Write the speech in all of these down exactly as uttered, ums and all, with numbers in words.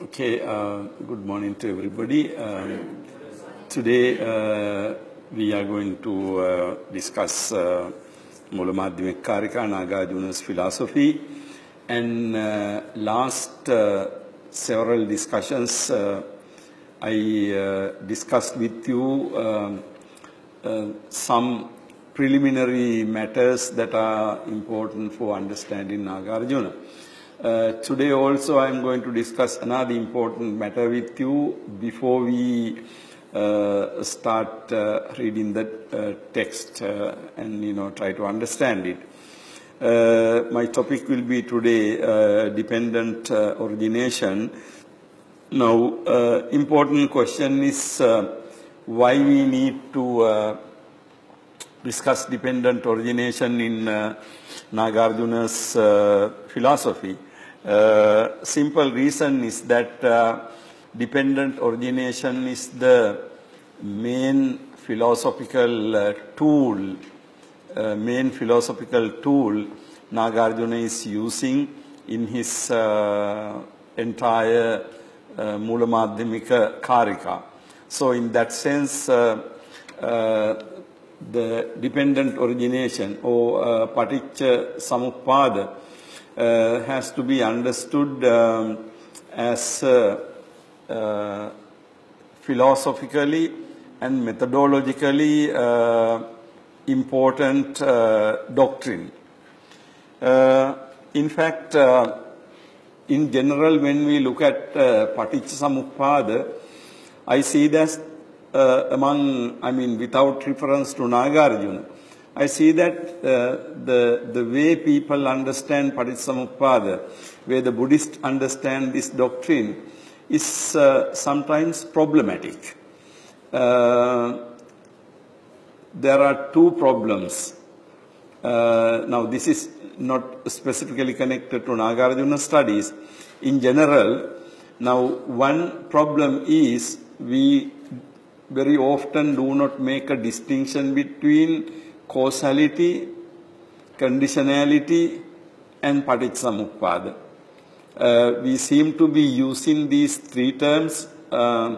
Okay, uh, good morning to everybody. Um, today uh, we are going to uh, discuss uh, Mula Madhyamik Karika, Nagarjuna's philosophy. And uh, last uh, several discussions uh, I uh, discussed with you um, uh, some preliminary matters that are important for understanding Nagarjuna. Uh, today also I am going to discuss another important matter with you before we uh, start uh, reading the uh, text uh, and you know try to understand it. Uh, my topic will be today uh, dependent uh, origination. Now, uh, important question is uh, why we need to uh, discuss dependent origination in uh, Nagarjuna's uh, philosophy. Uh, simple reason is that uh, dependent origination is the main philosophical uh, tool, uh, main philosophical tool Nagarjuna is using in his uh, entire uh, Mula Madhyamika Karika. So in that sense, uh, uh, the dependent origination or uh, Paticca Samuppada uh, has to be understood um, as uh, uh, philosophically and methodologically uh, important uh, doctrine. Uh, in fact, uh, in general, when we look at uh, Paticca Samuppada, I see that Uh, among, I mean, without reference to Nagarjuna, I see that uh, the the way people understand Paticcasamuppada, where the Buddhists understand this doctrine, is uh, sometimes problematic. Uh, there are two problems. Uh, now, this is not specifically connected to Nagarjuna studies. In general, now one problem is we very often do not make a distinction between causality, conditionality, and Paticcasamuppada. Uh, we seem to be using these three terms uh,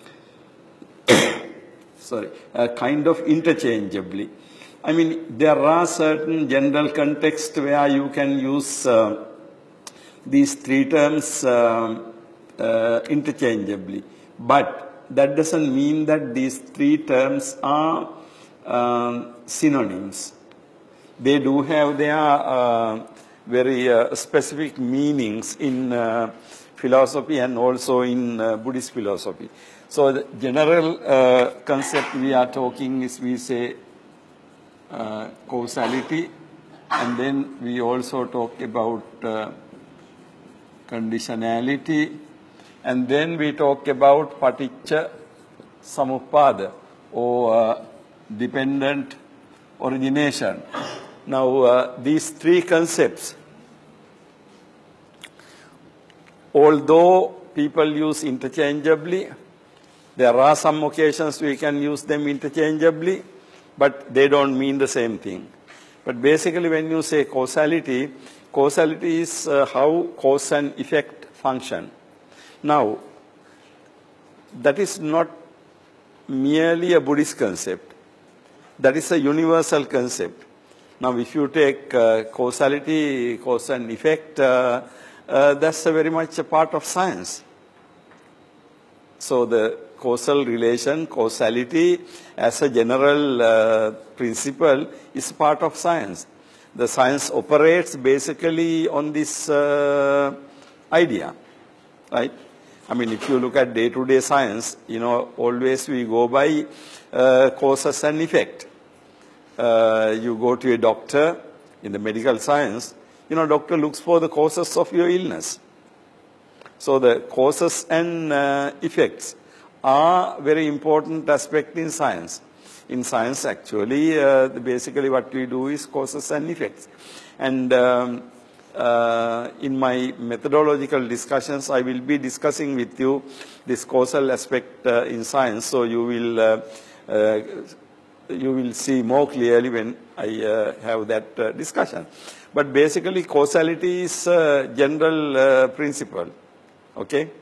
sorry, uh, kind of interchangeably. I mean, there are certain general contexts where you can use uh, these three terms uh, uh, interchangeably. But that doesn't mean that these three terms are um, synonyms. They do have their uh, very uh, specific meanings in uh, philosophy and also in uh, Buddhist philosophy. So the general uh, concept we are talking is we say uh, causality, and then we also talk about uh, conditionality, and then we talk about Paticca Samuppada or uh, dependent origination. Now, uh, these three concepts, although people use interchangeably, there are some occasions we can use them interchangeably, but they don't mean the same thing. But basically, when you say causality, causality is uh, how cause and effect function. Now, that is not merely a Buddhist concept. That is a universal concept. Now, if you take uh, causality, cause and effect, uh, uh, that's a very much a part of science. So, the causal relation, causality, as a general uh, principle, is part of science. The science operates basically on this uh, idea, right? I mean, if you look at day-to-day science, you know, always we go by uh, causes and effect. Uh, you go to a doctor in the medical science, you know, doctor looks for the causes of your illness. So the causes and uh, effects are very important aspect in science. In science, actually, uh, basically what we do is causes and effects. And um, Uh, in my methodological discussions, I will be discussing with you this causal aspect uh, in science, so you will uh, uh, you will see more clearly when I uh, have that uh, discussion. But basically, causality is a general uh, principle. Okay.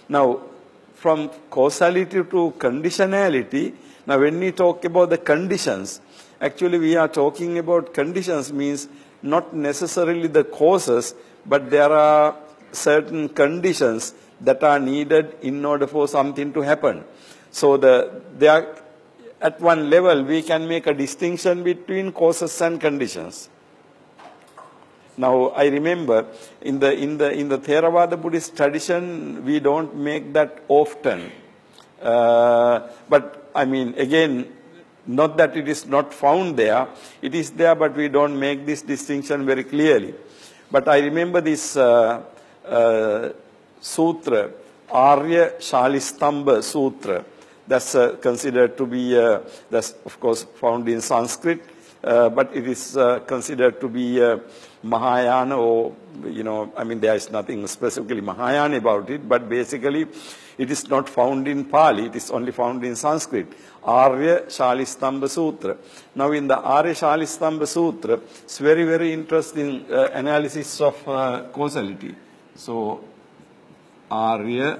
Now, from causality to conditionality, now when we talk about the conditions, actually we are talking about conditions means not necessarily the causes, but there are certain conditions that are needed in order for something to happen. So the, they are, at one level, we can make a distinction between causes and conditions. Now, I remember in the, in the, in the Theravada Buddhist tradition, we don't make that often. Uh, but, I mean, again, not that it is not found there. It is there, but we don't make this distinction very clearly. But I remember this uh, uh, sutra, Arya Shalistamba Sutra. That's uh, considered to be, uh, that's of course found in Sanskrit, uh, but it is uh, considered to be uh, Mahayana, or, you know, I mean, there is nothing specifically Mahayana about it, but basically it is not found in Pali, it is only found in Sanskrit. Arya Shalistamba Sutra. Now in the Arya Shalistamba Sutra, it's very, very interesting uh, analysis of uh, causality. So, Arya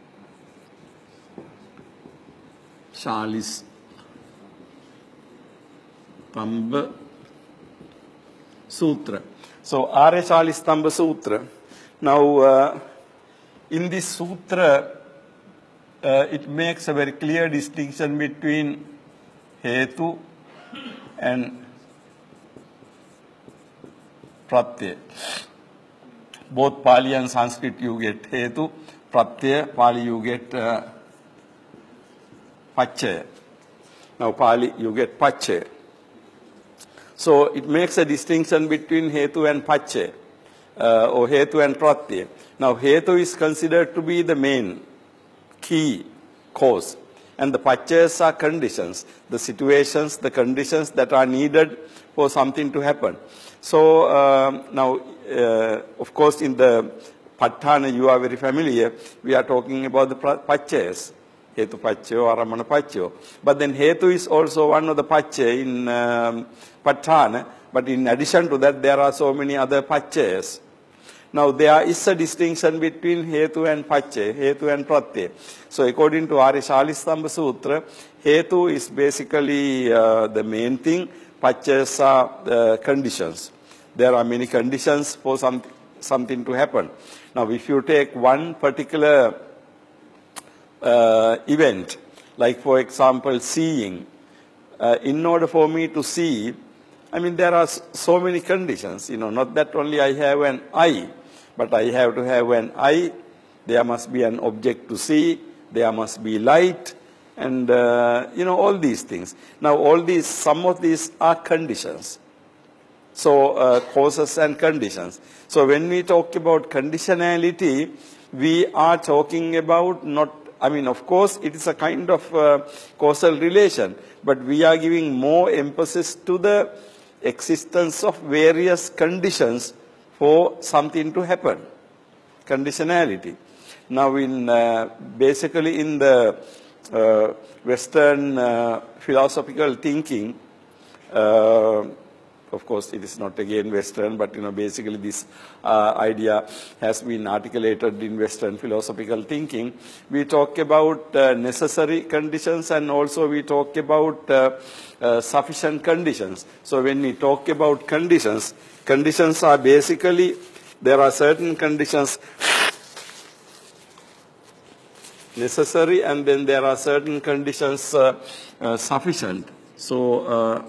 Shalistamba Sutra. So, Arya Shalistamba Sutra. Now, uh, in this sutra, uh, it makes a very clear distinction between Hetu and Pratyaya. Both Pali and Sanskrit you get Hetu, Pratyaya, Pali you get uh, Pachaya. Now Pali you get Pachaya. So it makes a distinction between Hetu and Pachaya, uh, or Hetu and Pratyaya. Now Hetu is considered to be the main key cause, and the Pachayas are conditions, the situations, the conditions that are needed for something to happen. So uh, now, uh, of course, in the Patthana, you are very familiar, we are talking about the Pachayas, Hetu Pachayo, Aramana Pachayo. But then Hetu is also one of the Pachaya in um, Patthana, but in addition to that, there are so many other Pachayas. Now, there is a distinction between Hetu and Pachaya, Hetu and Pratyaya. So, according to Arya Shalistamba Sutra, Hetu is basically uh, the main thing, Pachayas are uh, conditions. There are many conditions for some, something to happen. Now, if you take one particular uh, event, like for example, seeing, uh, in order for me to see, I mean, there are so many conditions, you know, not that only I have an eye, but I have to have an eye, there must be an object to see, there must be light, and, uh, you know, all these things. Now, all these, some of these are conditions. So, uh, causes and conditions. So, when we talk about conditionality, we are talking about not, I mean, of course, it is a kind of uh, causal relation, but we are giving more emphasis to the existence of various conditions for something to happen. Conditionality. Now, in uh, basically in the uh, Western uh, philosophical thinking, uh, of course, it is not again Western, but you know, basically this uh, idea has been articulated in Western philosophical thinking. We talk about uh, necessary conditions, and also we talk about uh, uh, sufficient conditions. So when we talk about conditions, conditions are basically, there are certain conditions necessary, and then there are certain conditions uh, uh, sufficient. So, uh,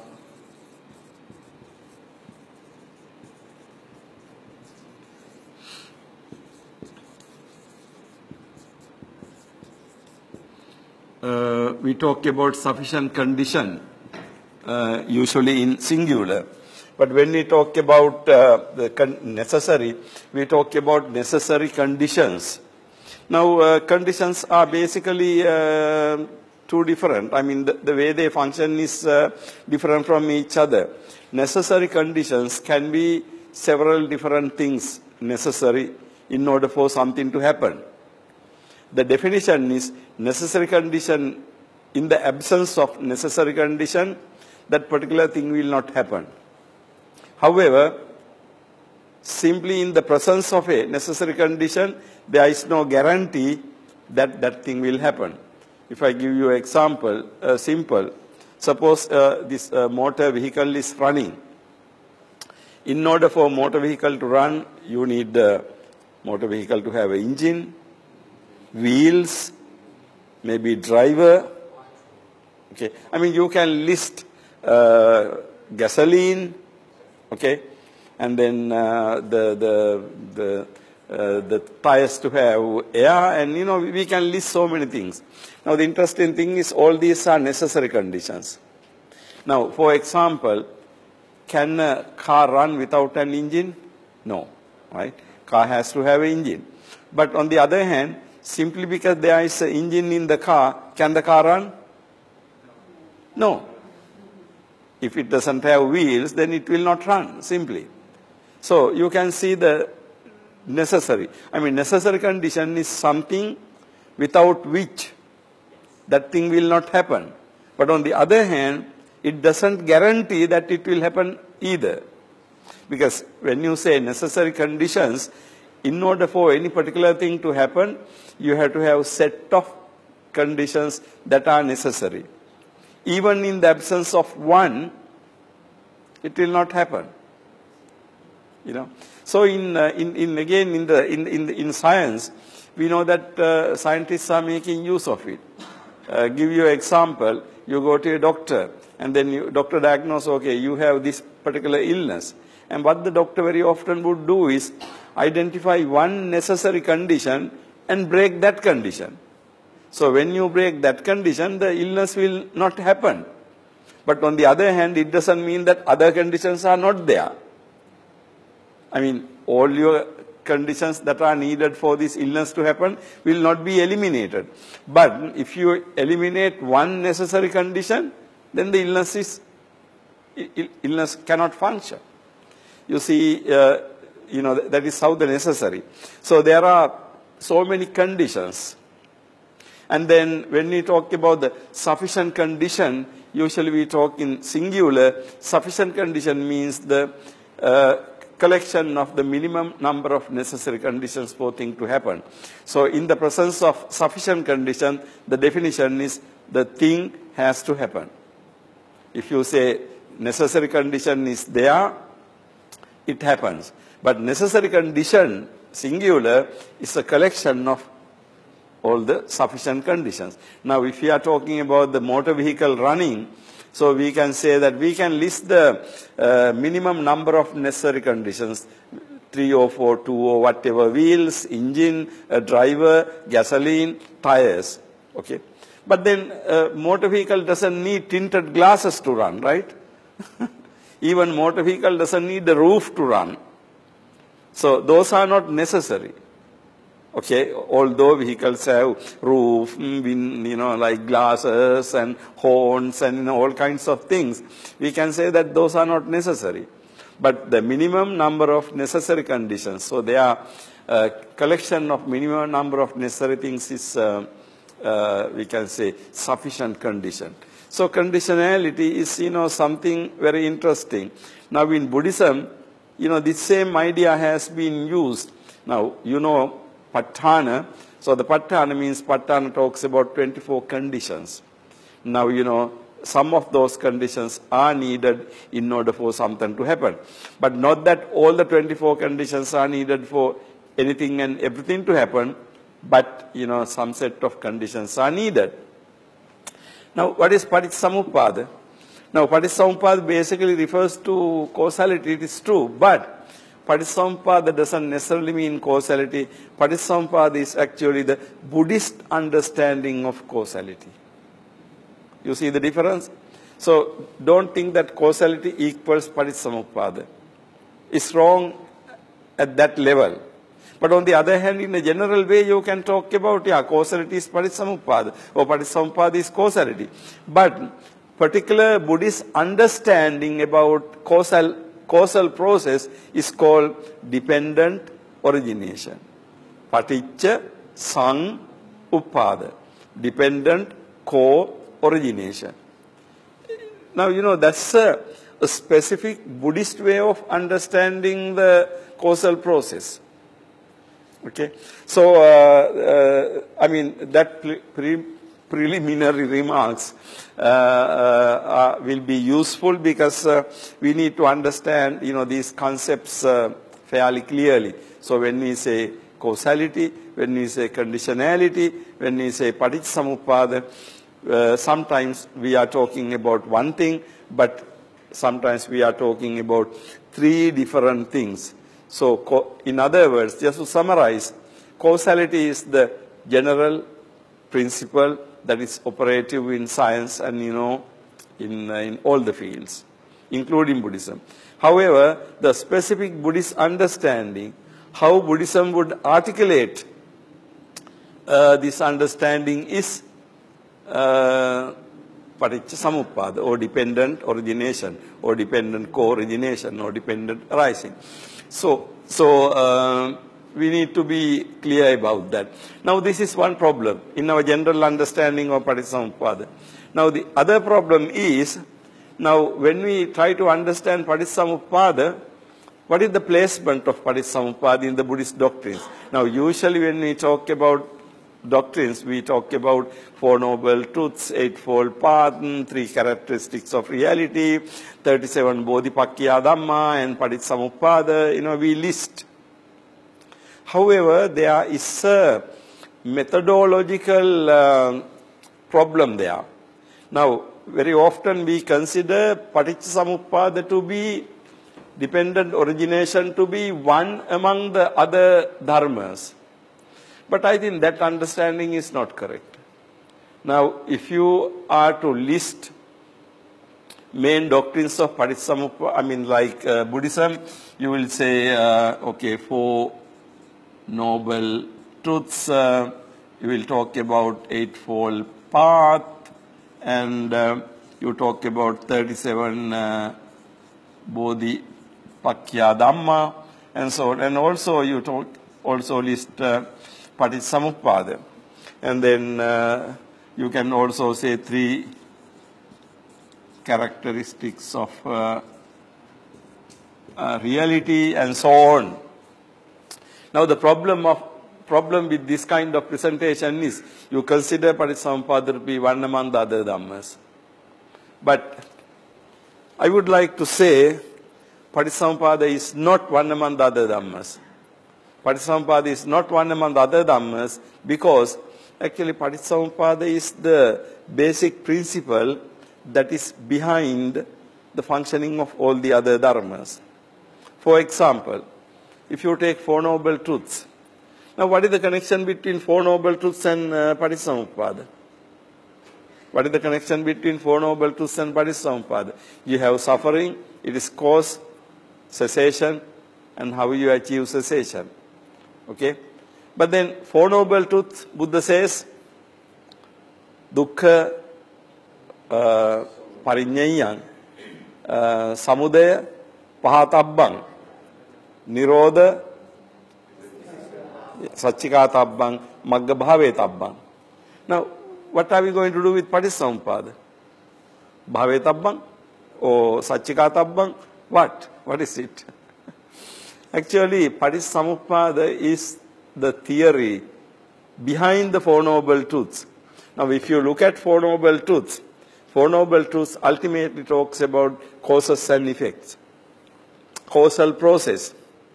Uh, we talk about sufficient condition, uh, usually in singular. But when we talk about uh, the con necessary, we talk about necessary conditions. Now, uh, conditions are basically uh, two different. I mean, the, the way they function is uh, different from each other. Necessary conditions can be several different things necessary in order for something to happen. The definition is necessary condition. In the absence of necessary condition, that particular thing will not happen. However, simply in the presence of a necessary condition, there is no guarantee that that thing will happen. If I give you an example, uh, simple, suppose uh, this uh, motor vehicle is running. In order for a motor vehicle to run, you need the motor vehicle to have an engine, wheels, maybe driver. Okay, I mean you can list uh, gasoline, okay, and then uh, the the the uh, the tires to have air, and you know we can list so many things. Now the interesting thing is all these are necessary conditions. Now, for example, can a car run without an engine? No, right? Car has to have an engine. But on the other hand, simply because there is an engine in the car, can the car run? No. If it doesn't have wheels, then it will not run, simply. So you can see the necessary. I mean, necessary condition is something without which that thing will not happen. But on the other hand, it doesn't guarantee that it will happen either. Because when you say necessary conditions, in order for any particular thing to happen, you have to have a set of conditions that are necessary. Even in the absence of one, it will not happen. You know. So in uh, in, in again in the in in, in science, we know that uh, scientists are making use of it. Uh, give you an example. You go to a doctor, and then you, doctor diagnose, okay, you have this particular illness. And what the doctor very often would do is identify one necessary condition and break that condition. So when you break that condition, the illness will not happen. But on the other hand, it doesn't mean that other conditions are not there. I mean, all your conditions that are needed for this illness to happen will not be eliminated. But if you eliminate one necessary condition, then the illness is illness cannot function. You see, uh, you know, that is how the necessary. So there are so many conditions. And then when we talk about the sufficient condition, usually we talk in singular. Sufficient condition means the uh, collection of the minimum number of necessary conditions for things to happen. So in the presence of sufficient condition, the definition is the thing has to happen. If you say necessary condition is there, it happens. But necessary condition, singular, is a collection of all the sufficient conditions. Now, if we are talking about the motor vehicle running, so we can say that we can list the uh, minimum number of necessary conditions, three or four, two or whatever, wheels, engine, a driver, gasoline, tires, okay? But then uh, motor vehicle doesn't need tinted glasses to run, right? Even motor vehicle doesn't need the roof to run. So those are not necessary. Okay, although vehicles have roof, you know, like glasses and horns and you know, all kinds of things, we can say that those are not necessary. But the minimum number of necessary conditions, so they are a collection of minimum number of necessary things is, uh, uh, we can say, sufficient condition. So conditionality is, you know, something very interesting. Now in Buddhism, you know, this same idea has been used. Now, you know, Patthana. So the Patthana means Patthana talks about twenty-four conditions. Now, you know, some of those conditions are needed in order for something to happen. But not that all the twenty-four conditions are needed for anything and everything to happen, but, you know, some set of conditions are needed. Now, what is Paticcasamuppada? Now, Paticcasamuppada basically refers to causality, it is true, but Paticcasamuppada doesn't necessarily mean causality. Paticcasamuppada is actually the Buddhist understanding of causality. You see the difference? So don't think that causality equals Paticcasamuppada. It's wrong at that level. But on the other hand, in a general way, you can talk about, yeah, causality is Paticcasamuppada, or Paticcasamuppada is causality. But particular Buddhist understanding about causal causal process is called dependent origination. Paticca Samuppada. Dependent co-origination. Now, you know, that's a, a specific Buddhist way of understanding the causal process. Okay, so uh, uh, I mean that pre pre preliminary remarks uh, uh, uh, will be useful because uh, we need to understand, you know, these concepts uh, fairly clearly. So when we say causality, when we say conditionality, when we say paticcasamuppada, uh, sometimes we are talking about one thing, but sometimes we are talking about three different things. So in other words, just to summarize, causality is the general principle that is operative in science and, you know, in, uh, in all the fields, including Buddhism. However, the specific Buddhist understanding, how Buddhism would articulate uh, this understanding is uh, paticcasamuppada, or dependent origination, or dependent co-origination, or dependent arising. So, so uh, we need to be clear about that. Now, this is one problem in our general understanding of paticcasamuppada. Now, the other problem is, now when we try to understand paticcasamuppada, what is the placement of paticcasamuppada in the Buddhist doctrines? Now, usually when we talk about doctrines, we talk about Four Noble Truths, Eightfold Path, Three Characteristics of Reality, thirty-seven Bodhipakkhya Dhamma, and Paticcasamuppada, you know, we list. However, there is a methodological uh, problem there. Now, very often we consider Paticcasamuppada to be dependent origination to be one among the other dharmas. But I think that understanding is not correct. Now, if you are to list main doctrines of Paticcasamuppada, I mean like uh, Buddhism, you will say, uh, okay, Four Noble Truths, uh, you will talk about Eightfold Path, and uh, you talk about thirty-seven uh, Bodhipakkhya Dhamma, and so on. And also you talk, also list uh, Paticcasamuppada. And then uh, you can also say three characteristics of uh, uh, reality, and so on. Now, the problem of problem with this kind of presentation is you consider Paticcasamuppada to be one among the other dhammas. But I would like to say Paticcasamuppada is not one among the other dhammas. Paticcasamuppada is not one among the other dhammas because actually Paticcasamuppada is the basic principle that is behind the functioning of all the other dharmas. For example, if you take Four Noble Truths, now what is the connection between Four Noble Truths and uh, Paticcasamuppada? What is the connection between Four Noble Truths and Paticcasamuppada? You have suffering, it is cause, cessation, and how you achieve cessation. Okay? But then Four Noble Truths, Buddha says, dukkha, uh, pariññayyam, uh, samudaya, pahatabbang, nirodha, satchikatabbang, maggabhavetabbang. Now, what are we going to do with Paticcasamuppada? Bhavetabbang or satchikatabbang? What? What is it? Actually, Paticcasamuppada is the theory behind the Four Noble Truths. Now, if you look at Four Noble Truths, Four Noble Truths ultimately talks about causes and effects, causal process.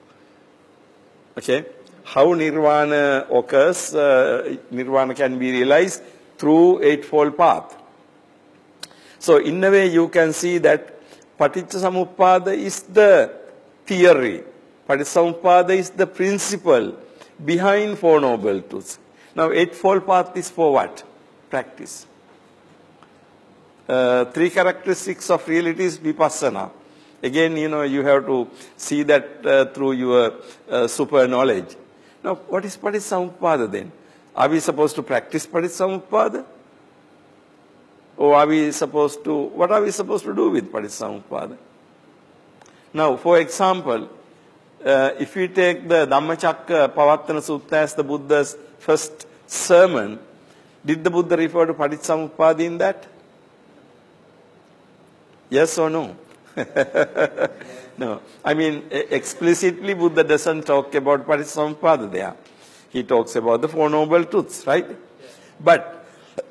Okay? How nirvana occurs, uh, nirvana can be realized through Eightfold Path. So, in a way, you can see that Paticcasamuppada is the theory. Paticcasamuppada is the principle behind Four Noble Truths. Now, Eightfold Path is for what? Practice. Uh, three characteristics of reality is vipassana. Again, you know, you have to see that uh, through your uh, super knowledge. Now, what is Paticcasamuppada then? Are we supposed to practice Paticcasamuppada? Or are we supposed to, what are we supposed to do with Paticcasamuppada? Now, for example, uh, if we take the Dhammacakka Pavattana Sutta as the Buddha's first sermon, did the Buddha refer to Paticcasamuppada in that? Yes or no? No. I mean, explicitly Buddha doesn't talk about Paticcasamuppada there. he talks about the Four Noble Truths, right? Yeah. But,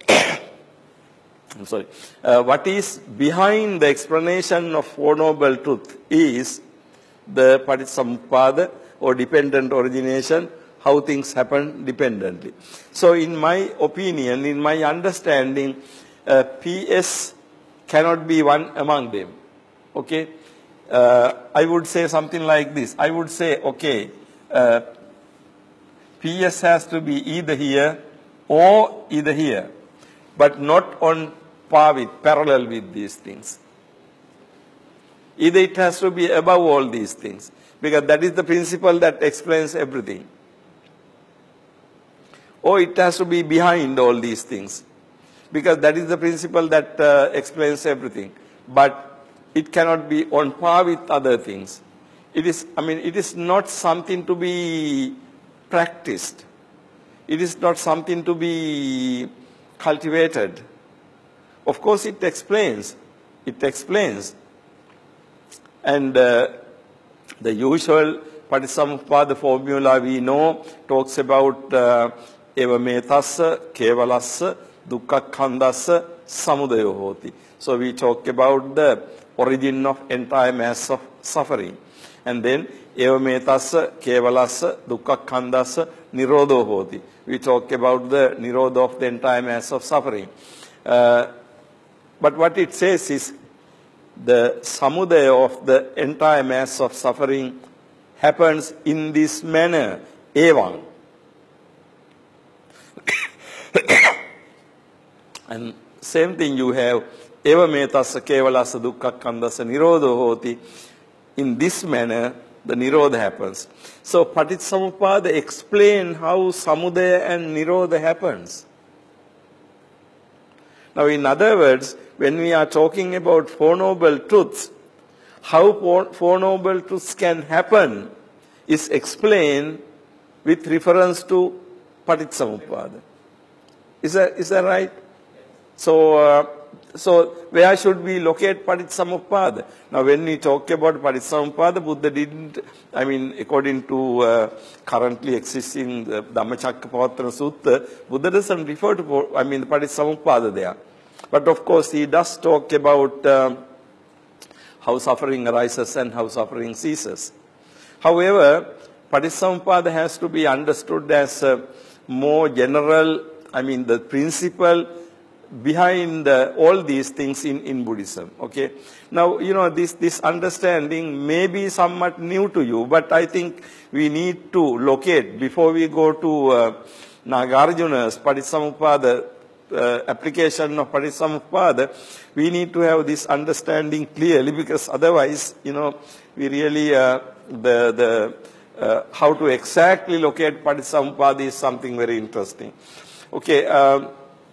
I'm sorry, uh, what is behind the explanation of Four Noble Truths is the Paticcasamuppada or dependent origination, how things happen dependently. So in my opinion, in my understanding, uh, P S cannot be one among them. Okay? Uh, I would say something like this. I would say, okay, uh, P S has to be either here or either here, but not on par with, parallel with these things. Either it has to be above all these things, because that is the principle that explains everything. Or it has to be behind all these things, because that is the principle that uh, explains everything. But it cannot be on par with other things. It is, I mean, it is not something to be practiced. It is not something to be cultivated. Of course, it explains. It explains. And uh, the usual Paticcasamuppada formula we know talks about uh, eva metassa, kevalassa, dukkha khandassa, samudayo hoti. So we talk about the origin of entire mass of suffering. And then eva metassa, kevalassa, dukkha khandassa, nirodho hoti. We talk about the nirodha of the entire mass of suffering. Uh, but what it says is the samudaya of the entire mass of suffering happens in this manner, evam. And same thing you have, eva metassa kevalassa dukkha khandassa nirodho hoti. In this manner, the nirodha happens. So Paticcasamuppada explain how samudaya and nirodha happens. Now, in other words, when we are talking about Four Noble Truths, how Four Noble Truths can happen is explained with reference to Paticcasamuppada. Is that, is that right? So, uh, so where should we locate Paticcasamuppada? Now, when we talk about Paticcasamuppada, Buddha didn't, I mean, according to uh, currently existing uh, Dhammacakkappavattana Sutta, Buddha doesn't refer to, I mean, Paticcasamuppada there. But of course, he does talk about uh, how suffering arises and how suffering ceases. However, Paticcasamuppada has to be understood as a more general, I mean, the principle behind uh, all these things in, in Buddhism. Okay. Now, you know, this, this understanding may be somewhat new to you, but I think we need to locate, before we go to uh, Nagarjuna's Paticcasamuppada, uh, application of Paticcasamuppada, we need to have this understanding clearly, because otherwise, you know, we really, uh, the, the, uh, how to exactly locate Paticcasamuppada is something very interesting. Okay. Um,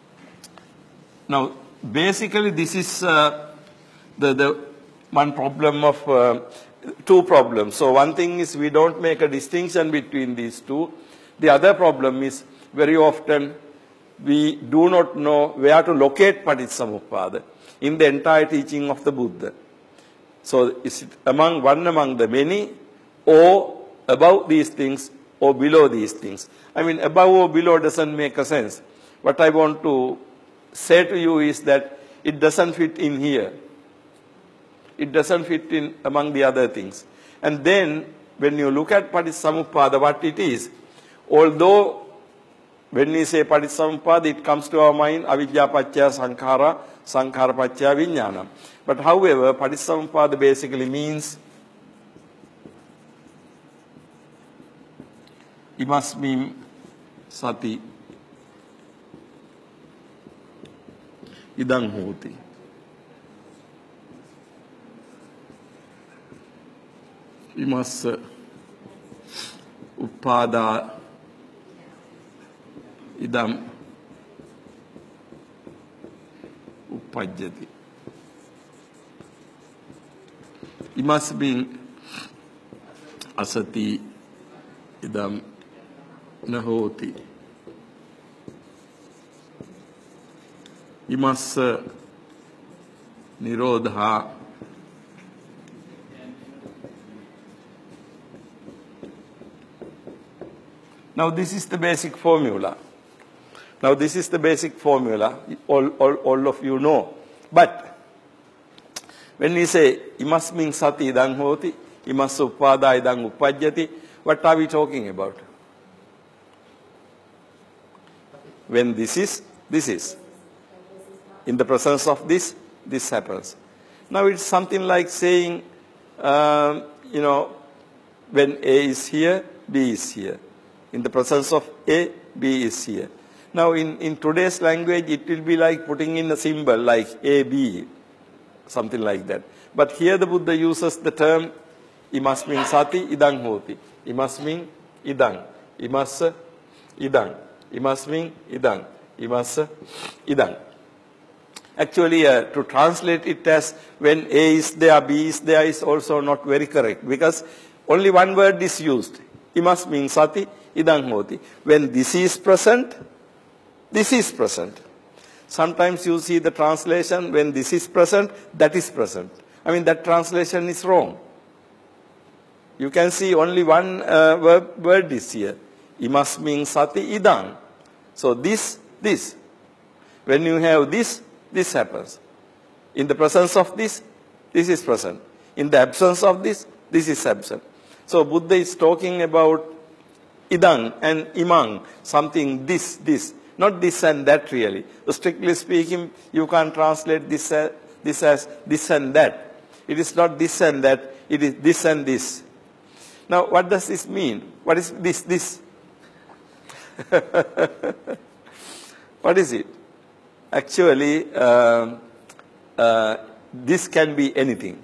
Now, basically, this is uh, the, the one problem of uh, two problems. So one thing is we don't make a distinction between these two. The other problem is very often we do not know where to locate Paticcasamuppada in the entire teaching of the Buddha. So is it among one among the many, or above these things, or below these things? I mean, above or below doesn't make a sense. What I want to say to you is that it doesn't fit in here. It doesn't fit in among the other things. And then, when you look at Paticcasamuppada, what it is, although when we say Paticcasamuppada, it comes to our mind, avidya paccaya sankhara, sankhara paccaya vijnana. But however, Paticcasamuppada basically means imasmin sati idang hoti. Imassa uppada idam uppajjati. Imasmin asati idam nahoti. Imassa nirodha Now this is the basic formula. Now this is the basic formula, all, all, all of you know. But when we say imasmin sati idang hoti, imassa uppada idang uppajjati, what are we talking about? When this is, this is. In the presence of this, this happens. Now it's something like saying, um, you know, when A is here, B is here. In the presence of A, B is here. Now in, in today's language, it will be like putting in a symbol like A, B, something like that. But here the Buddha uses the term imasmin sati idang hoti. Imasmin idang. Imassa idang. Imasmin idang. Imassa idang. Actually, uh, to translate it as when A is there, B is there is also not very correct, because only one word is used. Imasmin sati idang hoti. When this is present, this is present. Sometimes you see the translation, when this is present, that is present. I mean, that translation is wrong. You can see only one uh, verb, word is here. Imasmin sati idang. So this, this. When you have this, this happens. In the presence of this, this is present. In the absence of this, this is absent. So Buddha is talking about idang and imang, something this, this. Not this and that really. So strictly speaking, you can't translate this, uh, this as this and that. It is not this and that, it is this and this. Now, what does this mean? What is this, this? What is it? Actually, uh, uh, this can be anything.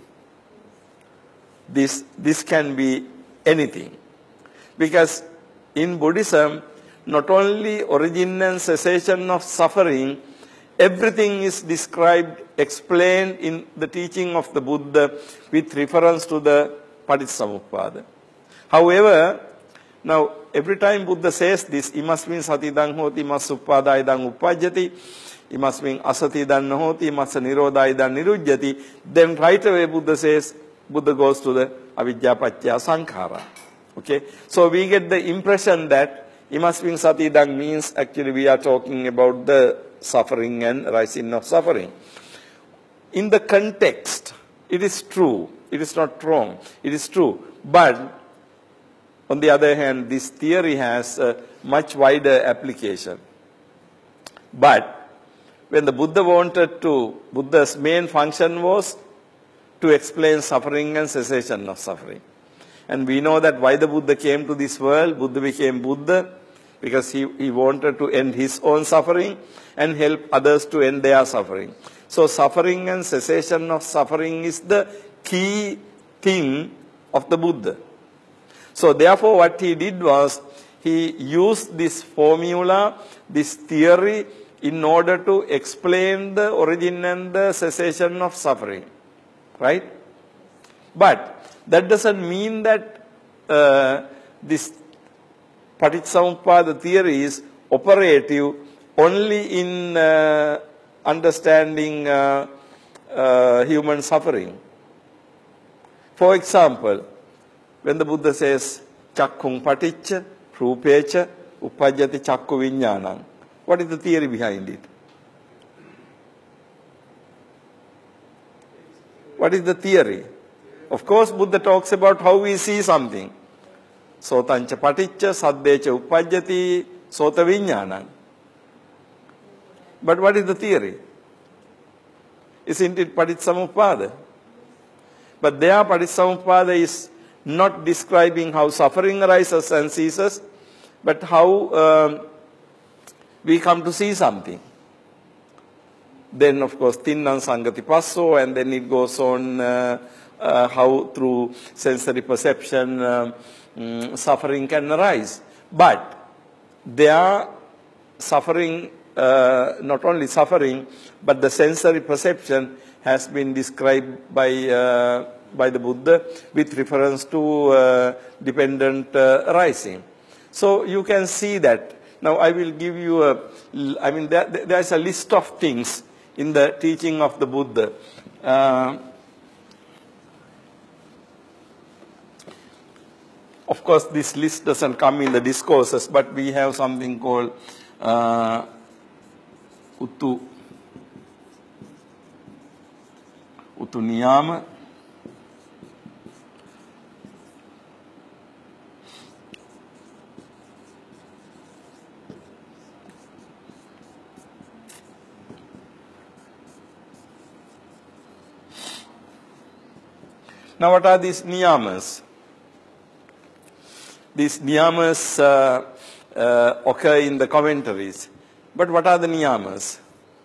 This, this can be anything. Because in Buddhism, not only origin and cessation of suffering, everything is described, explained in the teaching of the Buddha with reference to the Paticcasamuppada. However, now every time Buddha says this, imasmin sati idang hoti, imassa uppada idang uppajjati, imasmin asati idang hoti, imassa nirodha idang nirujjati, then right away Buddha says, Buddha goes to the avijja paccaya sankhara. Okay? So we get the impression that imasmin sati idang means actually we are talking about the suffering and rising of suffering. In the context, it is true. It is not wrong. It is true. But on the other hand, this theory has a much wider application. But when the Buddha wanted to, Buddha's main function was to explain suffering and cessation of suffering. And we know that why the Buddha came to this world, Buddha became Buddha, because he, he wanted to end his own suffering and help others to end their suffering. So suffering and cessation of suffering is the key thing of the Buddha. So therefore what he did was, he used this formula, this theory, in order to explain the origin and the cessation of suffering. Right? But that doesn't mean that uh, this Paticcasamuppada theory is operative only in uh, understanding uh, uh, human suffering. For example, when the Buddha says, Chakkung paticca, rupecha, uppajjati chakku viññānaṁ. What is the theory behind it? What is the theory? Of course, Buddha talks about how we see something. Sotancha paticca, saddecha uppajjati, sota viññānaṁ. But what is the theory? Isn't it Paticcasamuppada? But there Paticcasamuppada is not describing how suffering arises and ceases, but how um, we come to see something. Then, of course, Tinnam Sangati Passo, and then it goes on uh, uh, how through sensory perception uh, um, suffering can arise. But there suffering, uh, not only suffering, but the sensory perception has been described by uh, by the Buddha with reference to uh, dependent uh, arising. So you can see that. Now I will give you a, I mean there, there is a list of things in the teaching of the Buddha. Uh, of course, this list doesn't come in the discourses, but we have something called uh, Utu, Utu Niyama. Now, what are these niyamas? These niyamas uh, uh, occur in the commentaries. But what are the niyamas?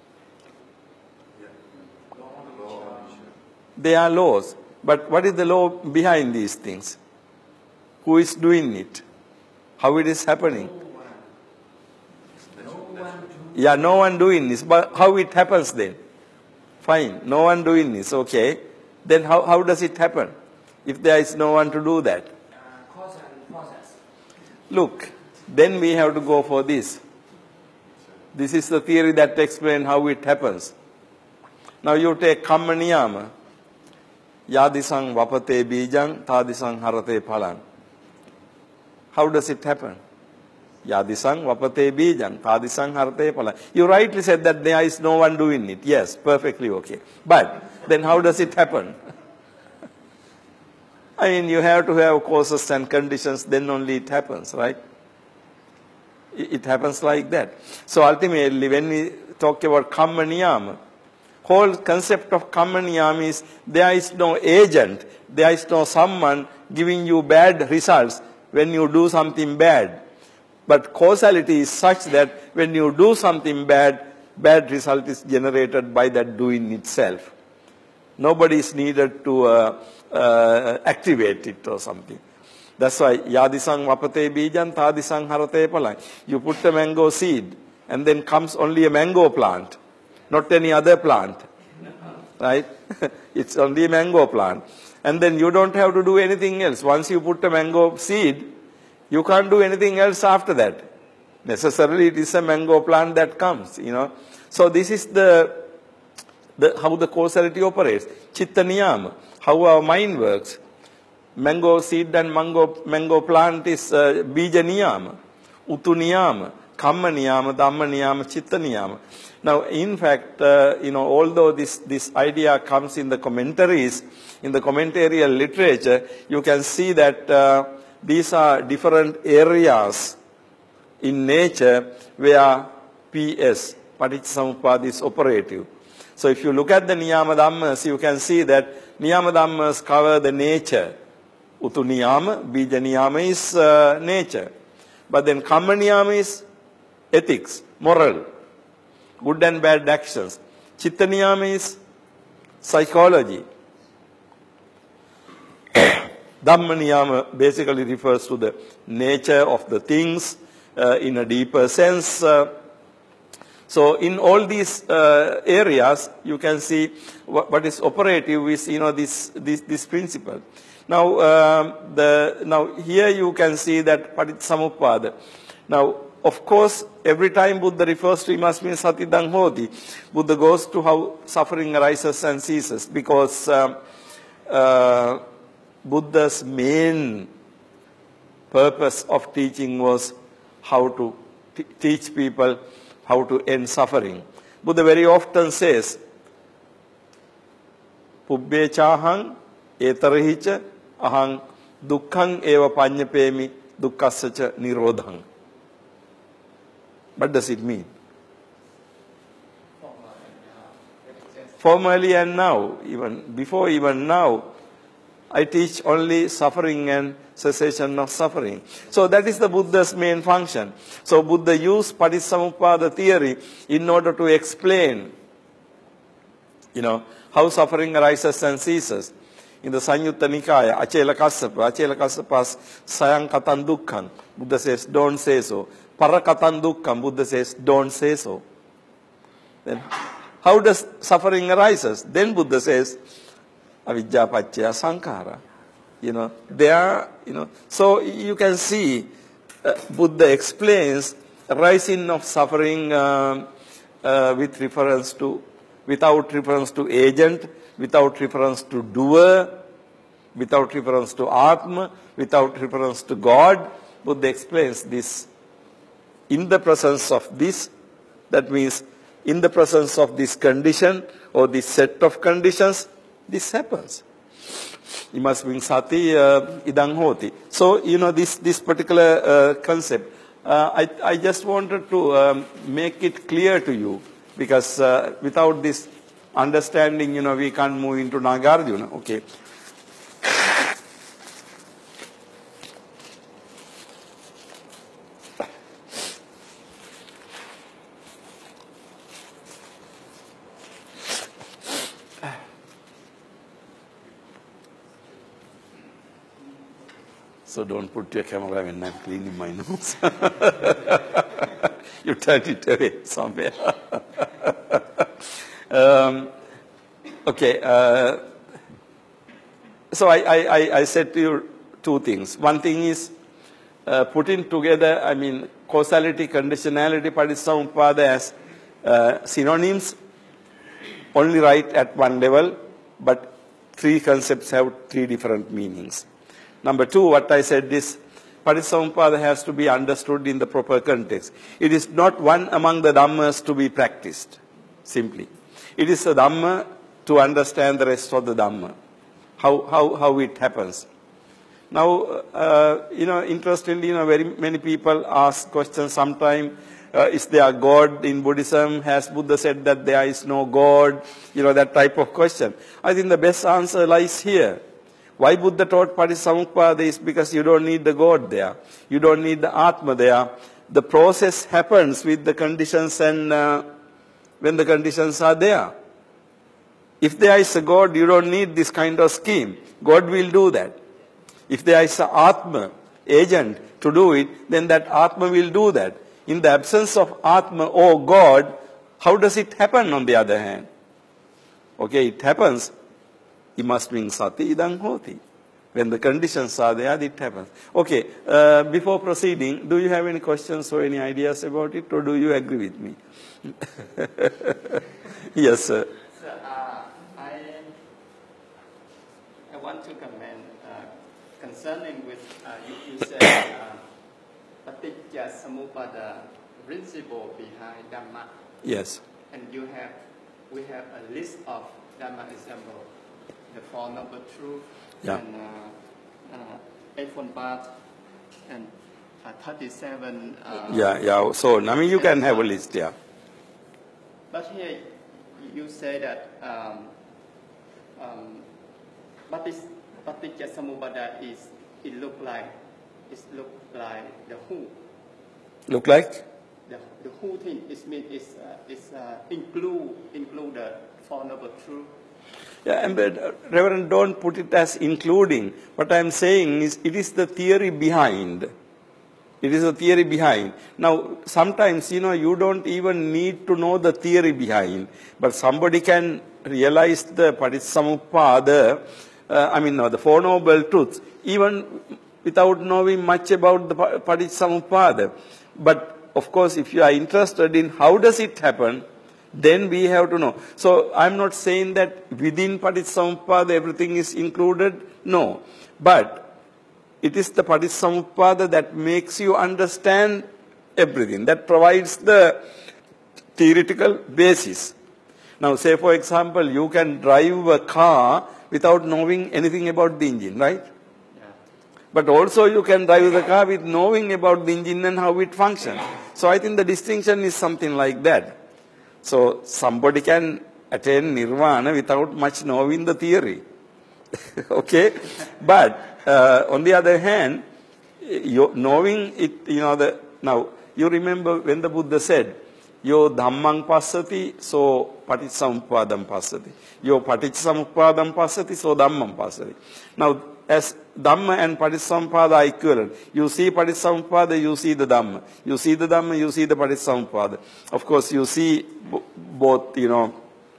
They are laws. But what is the law behind these things? Who is doing it? How it is happening? Yeah, no one doing this. But how it happens then? Fine, no one doing this, okay. Then how, how does it happen if there is no one to do that? Uh, cause and process. Look, then we have to go for this. This is the theory that explains how it happens. Now you take kamma niyama. Yadisang vapate bijang, tadisang harate phalan. How does it happen? Yadisang vapate bijang, tadisang harate phalan. You rightly said that there is no one doing it. Yes, perfectly okay. But then how does it happen? I mean, you have to have causes and conditions, then only it happens, right? It happens like that. So ultimately, when we talk about kamma niyama, whole concept of kamma niyama is there is no agent, there is no someone giving you bad results when you do something bad. But causality is such that when you do something bad, bad result is generated by that doing itself. Nobody is needed to uh, uh, activate it or something. That's why yadisang vapate bijan tadisang harate phalan. You put a mango seed and then comes only a mango plant, not any other plant. Right? It's only a mango plant. And then you don't have to do anything else. Once you put a mango seed, you can't do anything else after that. Necessarily it is a mango plant that comes, you know. So this is the The, how the causality operates. Chitta niyama, how our mind works. Mango seed and mango, mango plant is uh, bija niyama, utu niyama, kamma niyama, dhamma niyama, chitta niyama. Now, in fact, uh, you know, although this, this idea comes in the commentaries, in the commentarial literature, you can see that uh, these are different areas in nature where P S, Paticcasamuppada, is operative. So if you look at the niyama dhammas, you can see that niyama dhammas cover the nature. Utu niyama, bija niyama is uh, nature. But then kamma niyama is ethics, moral, good and bad actions. Chitta niyama is psychology. Dhamma niyama basically refers to the nature of the things uh, in a deeper sense. Uh, So in all these uh, areas, you can see what, what is operative is, you know, this, this, this principle. Now, um, the, now here you can see that Paticcasamuppada. Now, of course, every time Buddha refers to immasmin satidang hoti, Buddha goes to how suffering arises and ceases, because um, uh, Buddha's main purpose of teaching was how to t- teach people how to end suffering. Buddha very often says, Pubbe chahang etarahicha ahang dukkhang eva panyapemi dukkassacha nirodhang. What does it mean? Formally and now, even before even now, I teach only suffering and cessation of suffering. So that is the Buddha's main function. So Buddha used Paticcasamuppada theory in order to explain, you know, how suffering arises and ceases. In the Sanyutta Nikaya, Acela Kassapa, Acela Kassapa's Sayang Katan Dukkham, Buddha says, don't say so. Parakatan Dukkham, Buddha says, don't say so. Then how does suffering arises? Then Buddha says, Avijja paccaya sankhara. You know, there, you know, so you can see uh, Buddha explains rising of suffering uh, uh, with reference to, without reference to agent, without reference to doer, without reference to Atma, without reference to God. Buddha explains this. In the presence of this, that means in the presence of this condition or this set of conditions, this happens. Imasming sati idang hoti. So, you know, this, this particular uh, concept, uh, I, I just wanted to um, make it clear to you, because uh, without this understanding, you know, we can't move into Nagarjuna. Okay. So don't put your camera when I'm cleaning my nose. You turn it away somewhere. um, okay. Uh, so I, I, I said to you two things. One thing is uh, putting together, I mean, causality, conditionality, Paticcasamuppada as uh, synonyms, only right at one level, but three concepts have three different meanings. Number two, what I said is, Paticcasamuppada has to be understood in the proper context. It is not one among the Dhammas to be practiced, simply. It is a Dhamma to understand the rest of the Dhamma, how, how, how it happens. Now, uh, you know, interestingly, you know, very many people ask questions sometimes, uh, is there a God in Buddhism? Has Buddha said that there is no God? You know, that type of question. I think the best answer lies here. Why Buddha taught Paticcasamuppada is because you don't need the God there. You don't need the Atma there. The process happens with the conditions and uh, when the conditions are there. If there is a God, you don't need this kind of scheme. God will do that. If there is an Atma, agent to do it, then that Atma will do that. In the absence of Atma or God, how does it happen on the other hand? Okay, it happens. Imasming sati idang hoti. When the conditions are there, it happens. Okay, uh, before proceeding, do you have any questions or any ideas about it, or do you agree with me? Yes, sir. So, uh, I, I want to comment uh, concerning with, uh, you, you said, uh, Paticcasamuppada principle behind Dhamma. Yes. And you have, we have a list of Dhamma examples. The Four Noble Truths, yeah. and uh, uh, Eightfold Path, and uh, thirty-seven. Uh, yeah, yeah. So, I mean, you can have a list, yeah. But here, you say that um, um, Paticcasamuppada is, it look like, it look like the who. Look like? The, the whole thing is mean is uh, is uh, include include the Four Noble Truths. Yeah, and but, uh, Reverend, don't put it as including. What I'm saying is, it is the theory behind. It is the theory behind. Now, sometimes, you know, you don't even need to know the theory behind, but somebody can realize the Paticcasamuppada, uh, I mean, no, the Four Noble Truths, even without knowing much about the Paticcasamuppada. But, of course, if you are interested in how does it happen, then we have to know. So, I'm not saying that within Paticcasamuppada everything is included. No. But it is the Paticcasamuppada that makes you understand everything, that provides the theoretical basis. Now, say for example, you can drive a car without knowing anything about the engine, right? Yeah. But also you can drive the car with knowing about the engine and how it functions. So, I think the distinction is something like that. So, somebody can attain nirvana without much knowing the theory. Okay? But, uh, on the other hand, you, knowing it, you know, the, now, you remember when the Buddha said, Yo dhammang passati, so paticcasamuppadam passati. Yo paticcasamuppadam passati, so dhammam passati. Now, as Dhamma and Paticcasamuppada are equivalent. You see Paticcasamuppada, you see the Dhamma. You see the Dhamma, you see the Paticcasamuppada. Of course, you see both, you know,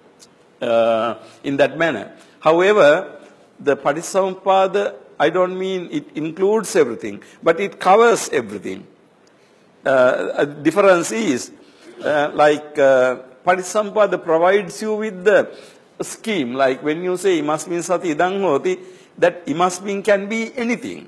uh, in that manner. However, the Paticcasamuppada, I don't mean it includes everything, but it covers everything. Uh, a difference is, uh, like, uh, Paticcasamuppada provides you with the scheme, like when you say, Imasmin sati idang hoti, that image being can be anything.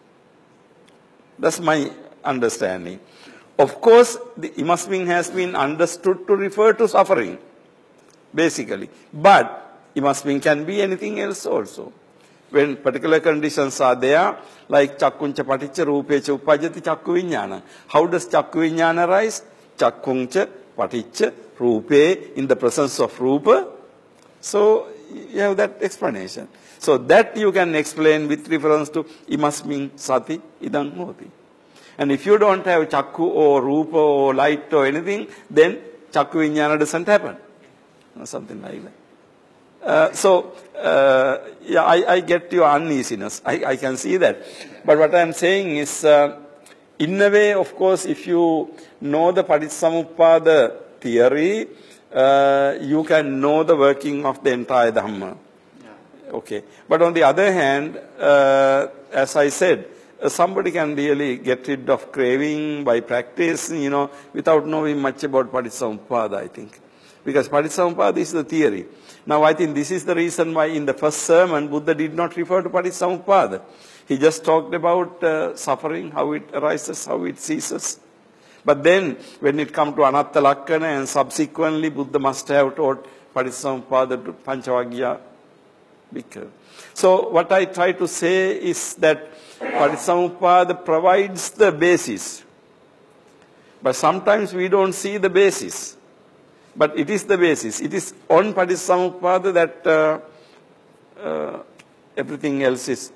That's my understanding. Of course, the image being has been understood to refer to suffering, basically. But image being can be anything else also. When particular conditions are there, like chakkuncha paticca rupecha uppajjati chakku viññāna. How does chakku viññāna arise? Chakkuncha paticca rupe in the presence of rupa. So you have that explanation. So that you can explain with reference to imasmin sati idang hoti. And if you don't have chakku or rupa or light or anything, then chakku viññāna doesn't happen. Or something like that. Uh, so, uh, yeah, I, I get your uneasiness. I, I can see that. But what I'm saying is, uh, in a way, of course, if you know the Paticcasamuppada theory, uh, you can know the working of the entire Dhamma. Yeah. Okay. But on the other hand, uh, as I said, uh, somebody can really get rid of craving by practice, you know, without knowing much about Paticcasamuppada, I think. Because Paticcasamuppada is the theory. Now, I think this is the reason why in the first sermon, Buddha did not refer to Paticcasamuppada. He just talked about uh, suffering, how it arises, how it ceases. But then, when it comes to Anatta Lakkana, and subsequently, Buddha must have taught Paticcasamuppada to Pancavagga Bhikkhu. So, what I try to say is that Paticcasamuppada provides the basis. But sometimes we don't see the basis. But it is the basis. It is on Paticcasamuppada that uh, uh, everything else is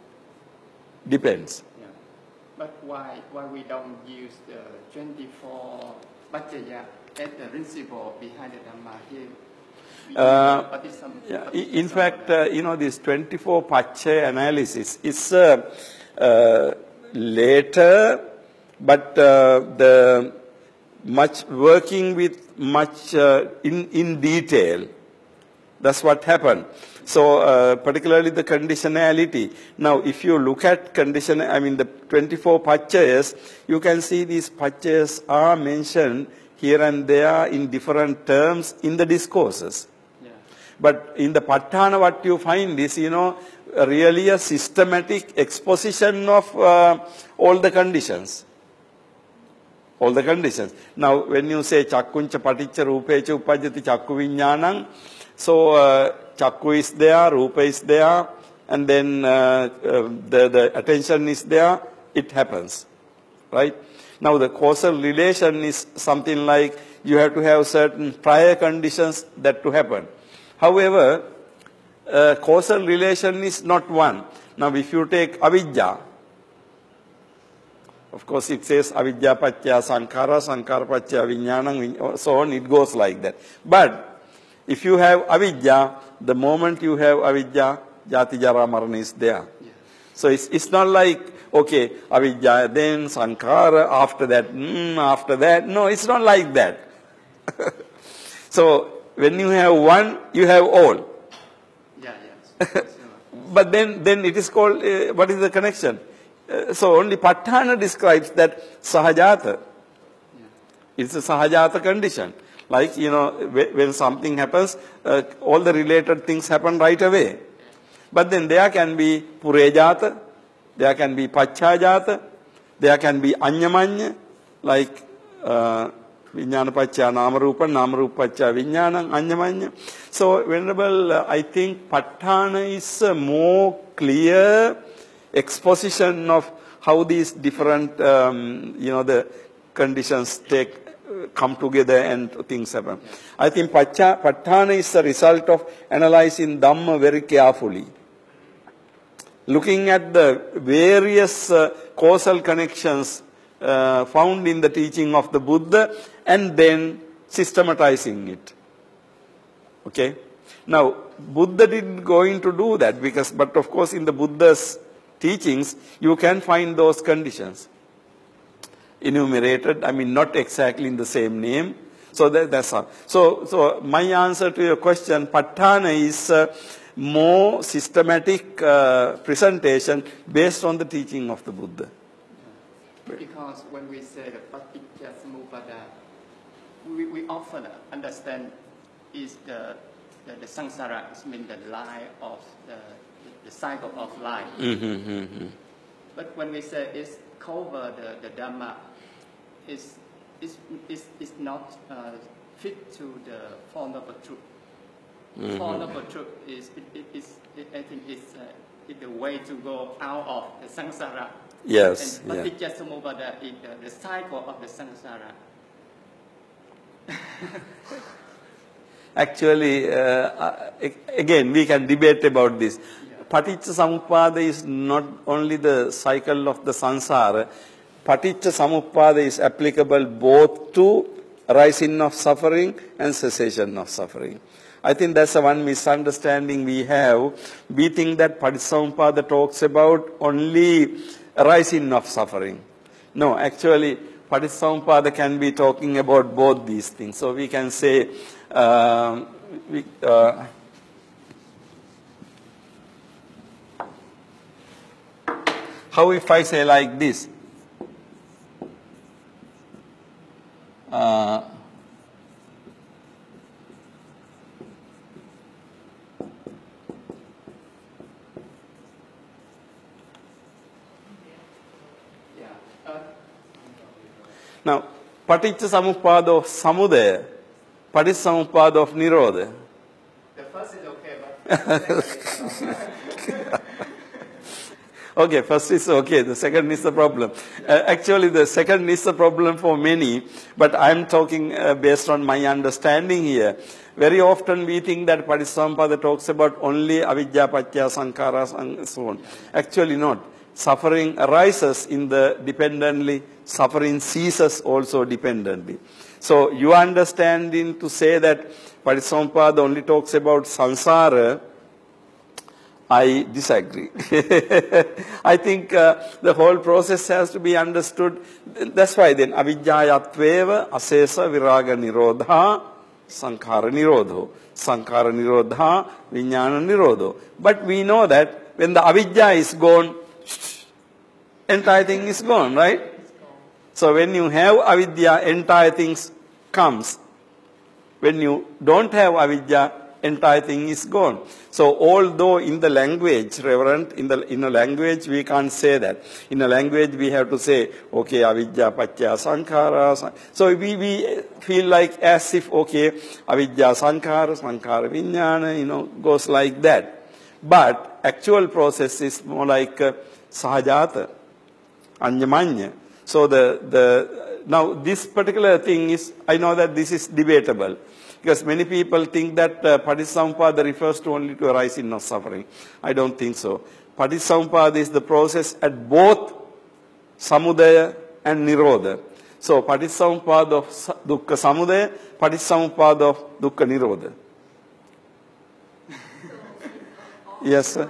depends. Yeah. But why why we don't use the twenty-four paccaya as the principle behind the Dhamma here? Uh, yeah, in fact, uh, you know, this twenty-four paccaya analysis is uh, uh, later, but uh, the much working with much uh, in, in detail. That's what happened. So uh, particularly the conditionality. Now if you look at condition, I mean the twenty-four paccayas, you can see these paccayas are mentioned here and there in different terms in the discourses. Yeah. But in the P A N what you find is, you know, really a systematic exposition of uh, all the conditions. All the conditions. Now, when you say chakkuncha paticca rupecha uppajjati chakku viññānaṁ, so uh, chakku is there, rupa is there, and then uh, uh, the, the attention is there, it happens. Right? Now, the causal relation is something like you have to have certain prior conditions that to happen. However, uh, causal relation is not one. Now, if you take avidya, of course, it says avidya paccaya sankhara, sankhara paccaya viññānaṁ, so on, it goes like that. But if you have avidya, the moment you have avidya, jati jara marana is there. Yeah. So it's, it's not like, okay, avidya, then sankhara, after that, mm, after that. No, it's not like that. So when you have one, you have all. Yeah, yes. But then, then it is called, uh, what is the connection? Uh, so only P A N describes that sahajata. Yeah. It's a sahajata condition. Like, you know, when something happens, uh, all the related things happen right away. But then there can be purejata, there can be pachajata, there can be anyamanya, like uh, viññāna paccaya namarupa, namarupa paccaya viññānaṁ, anyamanya. So, Venerable, uh, I think P A N is a more clear exposition of how these different, um, you know, the conditions take, uh, come together and things happen. Yeah. I think P A N is a result of analyzing Dhamma very carefully. Looking at the various uh, causal connections uh, found in the teaching of the Buddha and then systematizing it. Okay? Now, Buddha didn't going to do that because, but of course in the Buddha's teachings, you can find those conditions enumerated. I mean, not exactly in the same name. So that, that's all. So, so my answer to your question, P A N is uh, more systematic uh, presentation based on the teaching of the Buddha. Because when we say the Paticcasamuppada, we, we often understand is the, the, the samsara, it means the line of the the cycle of life. Mm-hmm, mm-hmm. But when we say it's cover the, the Dhamma, it's, it's, it's, it's not uh, fit to the Four Noble Truth. Mm-hmm. Four Noble Truth is, it, it, it's, it, I think it's, uh, it's the way to go out of the samsara. Yes. And paticca samuppada is the, the cycle of the samsara. Actually, uh, again, we can debate about this. Yeah. Paticca Samuppada is not only the cycle of the samsara. Paticca Samuppada is applicable both to rising of suffering and cessation of suffering. I think that's the one misunderstanding we have. We think that Paticca Samuppada talks about only rising of suffering. No, actually, Paticca Samuppada can be talking about both these things. So we can say, uh, we, uh, how if I say like this? Uh, Now, Paticca Samuppada of Samudaya, Paticca Samuppada of Nirodha. The first is okay, but okay, first is okay, the second is the problem. Uh, actually, the second is the problem for many, but I'm talking uh, based on my understanding here. Very often we think that Paticca Samuppada talks about only avidya, paccaya, sankharas, and so on. Actually not. Suffering arises in the dependently, suffering ceases also dependently. So your understanding to say that Paticca Samuppada only talks about samsara, I disagree. I think uh, the whole process has to be understood. That's why then avidyayatveva asesa viraga nirodha sankhara nirodho. Sankhara nirodha vijnana nirodho. But we know that when the avidya is gone, entire thing is gone, right? So when you have avidya, entire things comes. When you don't have avidya, entire thing is gone. So although in the language, Reverend, in the in a language we can't say that. In a language we have to say, okay, avidya, paccaya, sankhara. So we, we feel like as if, okay, avidya, sankhara, sankhara, vijnana, you know, goes like that. But actual process is more like uh, sahajata, anyamanya. So the, the, now this particular thing is, I know that this is debatable. Because many people think that uh, Paticca Samuppada refers to only to arising of suffering. I don't think so. Paticca Samuppada is the process at both samudaya and nirodha. So Paticca Samuppada of dukkha samudaya, Paticca Samuppada of dukkha nirodha. Yes, sir.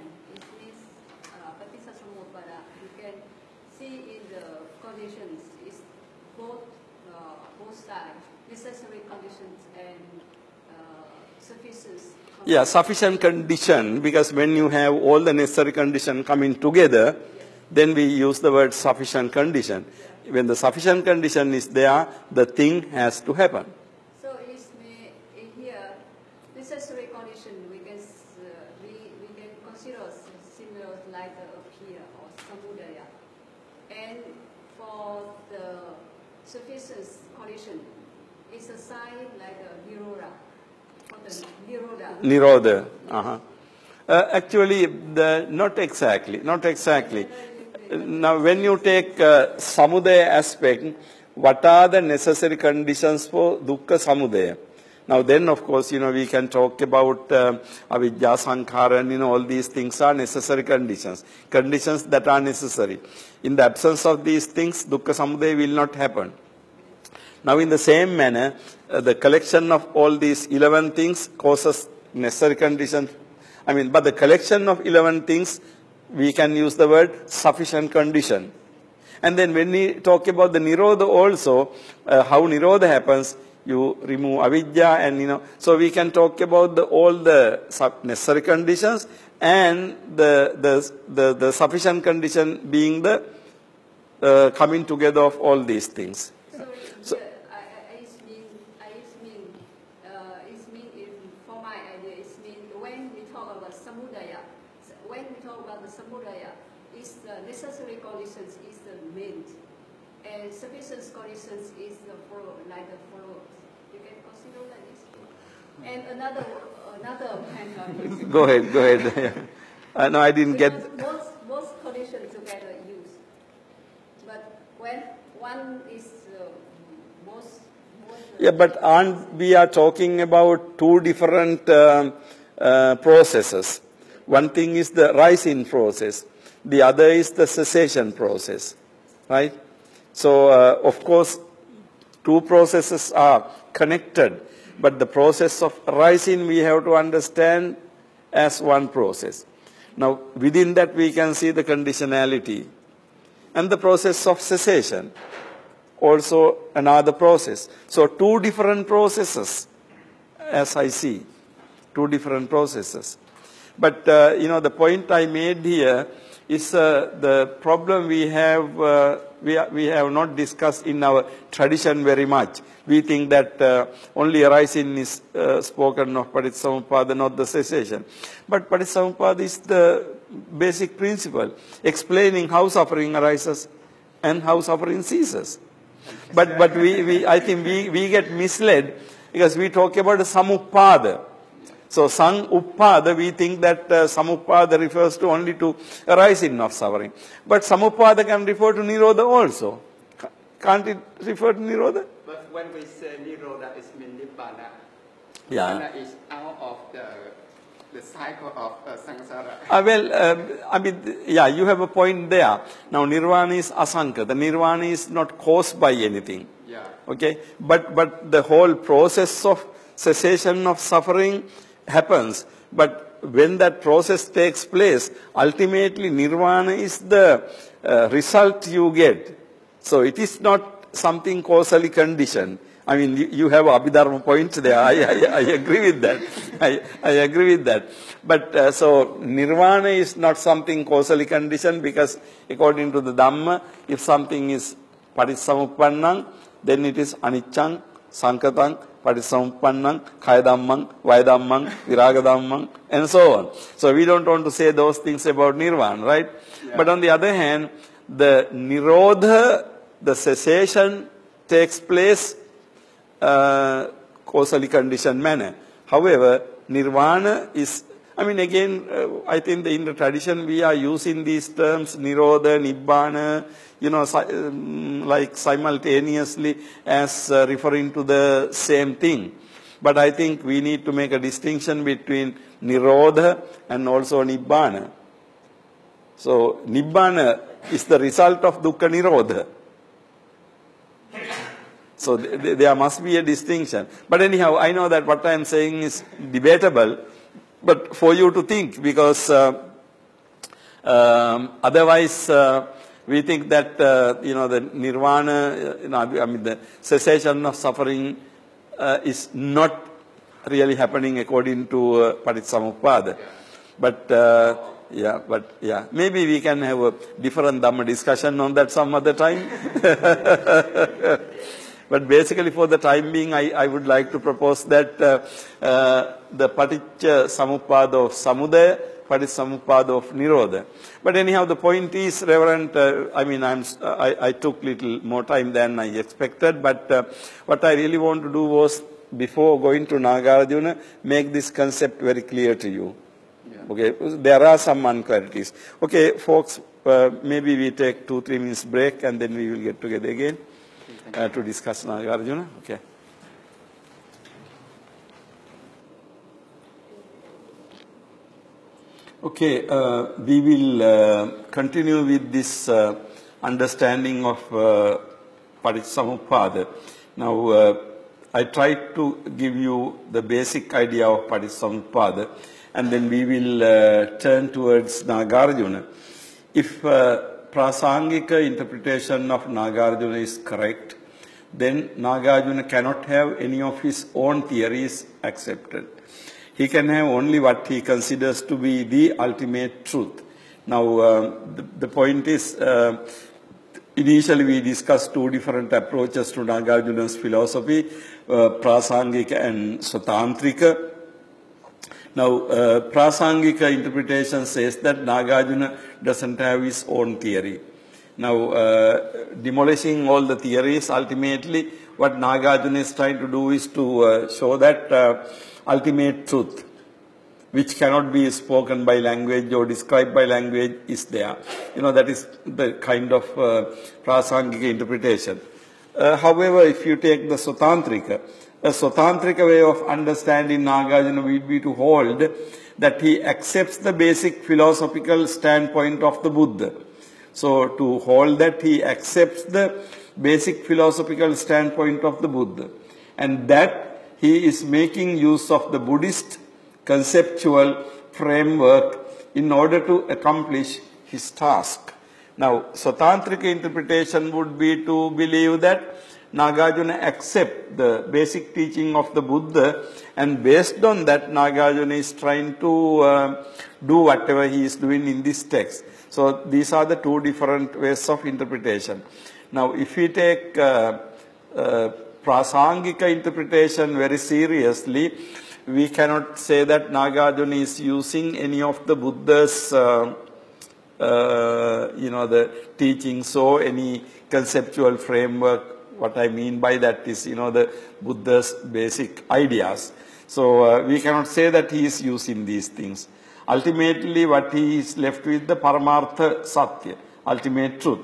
Yeah, sufficient condition, because when you have all the necessary condition coming together, then we use the word sufficient condition. When the sufficient condition is there, the thing has to happen. So is here necessary condition we can uh, we, we can consider similar like uh, appear or samudaya, and for the sufficient condition is a sign like a nirodha. Nirodha. Nirodha. Uh-huh. Uh, actually, the, not exactly. Not exactly. Now, when you take uh, samudaya aspect, what are the necessary conditions for dukkha samudaya? Now, then, of course, you know, we can talk about uh, avidya, sankhara, and, you know, all these things are necessary conditions. Conditions that are necessary. In the absence of these things, dukkha samudaya will not happen. Now, in the same manner, uh, the collection of all these eleven things causes necessary conditions. I mean, but the collection of eleven things, we can use the word sufficient condition. And then when we talk about the nirodha also, uh, how nirodha happens, you remove avidya and, you know, so we can talk about the, all the necessary conditions and the, the, the, the sufficient condition being the uh, coming together of all these things. So, I, I, I mean, I mean, uh, it mean if, for my idea, it mean when we talk about samudaya, when we talk about the samudaya, is the necessary conditions is the main, and sufficient conditions is the follow, like the follows. You can consider like this. And another another kind. Go ahead, go ahead. uh, no, I didn't because get. Both both conditions together used, but when one is uh, most. Yeah, but aren't we are talking about two different uh, uh, processes. One thing is the rising process. The other is the cessation process, right? So, uh, of course, two processes are connected, but the process of rising we have to understand as one process. Now, within that we can see the conditionality and the process of cessation. Also another process. So two different processes, as I see, two different processes. But, uh, you know, the point I made here is uh, the problem we have, uh, we, we have not discussed in our tradition very much. We think that uh, only arising is uh, spoken of Paticcasamuppada, not the cessation. But Paticcasamuppada is the basic principle, explaining how suffering arises and how suffering ceases. But, but we, we, I think we, we get misled because we talk about samuppada. So samuppada, we think that uh, samuppada refers to only to arising of suffering. But samuppada can refer to nirodha also. Can't it refer to nirodha? But when we say nirodha, it means nibbana. Yeah. Nibbana is out of the, the cycle of uh, samsara. Uh, well, uh, I mean, yeah, you have a point there. Now, nirvana is asanka. The nirvana is not caused by anything. Yeah. Okay? But, but the whole process of cessation of suffering happens. But when that process takes place, ultimately nirvana is the uh, result you get. So it is not something causally conditioned. I mean, you, you have Abhidharma points there. I, I, I agree with that. I, I agree with that. But uh, so nirvana is not something causally conditioned because according to the Dhamma, if something is paticcasamuppannam, then it is aniccang, sankatang, paticcasamuppannam, kaya dhammam, vaya dhammam, viraga dhammam, and so on. So we don't want to say those things about nirvana, right? Yeah. But on the other hand, the nirodha, the cessation takes place uh, causally conditioned manner. However, nirvana is, I mean, again, uh, I think in the tradition we are using these terms, nirodha, nibbana, you know, si um, like simultaneously as uh, referring to the same thing. But I think we need to make a distinction between nirodha and also nibbana. So, nibbana is the result of dukkha nirodha. So, th th there must be a distinction. But anyhow, I know that what I am saying is debatable, but for you to think, because uh, um, otherwise uh, we think that, uh, you know, the nirvana, you know, I mean, the cessation of suffering uh, is not really happening according to uh, Paticcasamuppada. But, uh, yeah, but, yeah, maybe we can have a different Dhamma discussion on that some other time. But basically, for the time being, I, I would like to propose that uh, uh, the Paticcasamuppada of Samudaya, Paticcasamuppada of Nirodha. But anyhow, the point is, Reverend, uh, I mean, I'm, I, I took little more time than I expected, but uh, what I really want to do was, before going to Nagarjuna, make this concept very clear to you. Yeah. Okay, there are some unclarities. Okay, folks, uh, maybe we take two, three minutes break, and then we will get together again. Uh, to discuss Nagarjuna. Okay. Okay, uh, we will uh, continue with this uh, understanding of uh, Paticcasamuppada. Now, uh, I tried to give you the basic idea of Paticcasamuppada, and then we will uh, turn towards Nagarjuna. If uh, Prasangika interpretation of Nagarjuna is correct, then Nagarjuna cannot have any of his own theories accepted. He can have only what he considers to be the ultimate truth. Now, uh, the, the point is, uh, initially we discussed two different approaches to Nagarjuna's philosophy, uh, Prasangika and Swatantrika. Now, uh, Prasangika interpretation says that Nagarjuna doesn't have his own theory. Now, uh, demolishing all the theories, ultimately, what Nagarjuna is trying to do is to uh, show that uh, ultimate truth, which cannot be spoken by language or described by language, is there. You know, that is the kind of uh, Prasangika interpretation. Uh, however, if you take the Swatantrika, a Swatantrika way of understanding Nagarjuna will be to hold that he accepts the basic philosophical standpoint of the Buddha. So, to hold that he accepts the basic philosophical standpoint of the Buddha, and that he is making use of the Buddhist conceptual framework in order to accomplish his task. Now, Swatantrika interpretation would be to believe that Nagarjuna accept the basic teaching of the Buddha, and based on that Nagarjuna is trying to uh, do whatever he is doing in this text. So these are the two different ways of interpretation. Now if we take uh, uh, Prasangika interpretation very seriously, we cannot say that Nagarjuna is using any of the Buddha's uh, uh, you know, the teachings or any conceptual framework. What I mean by that is, you know, the Buddha's basic ideas. So uh, we cannot say that he is using these things. Ultimately, what he is left with the Paramartha Satya, ultimate truth.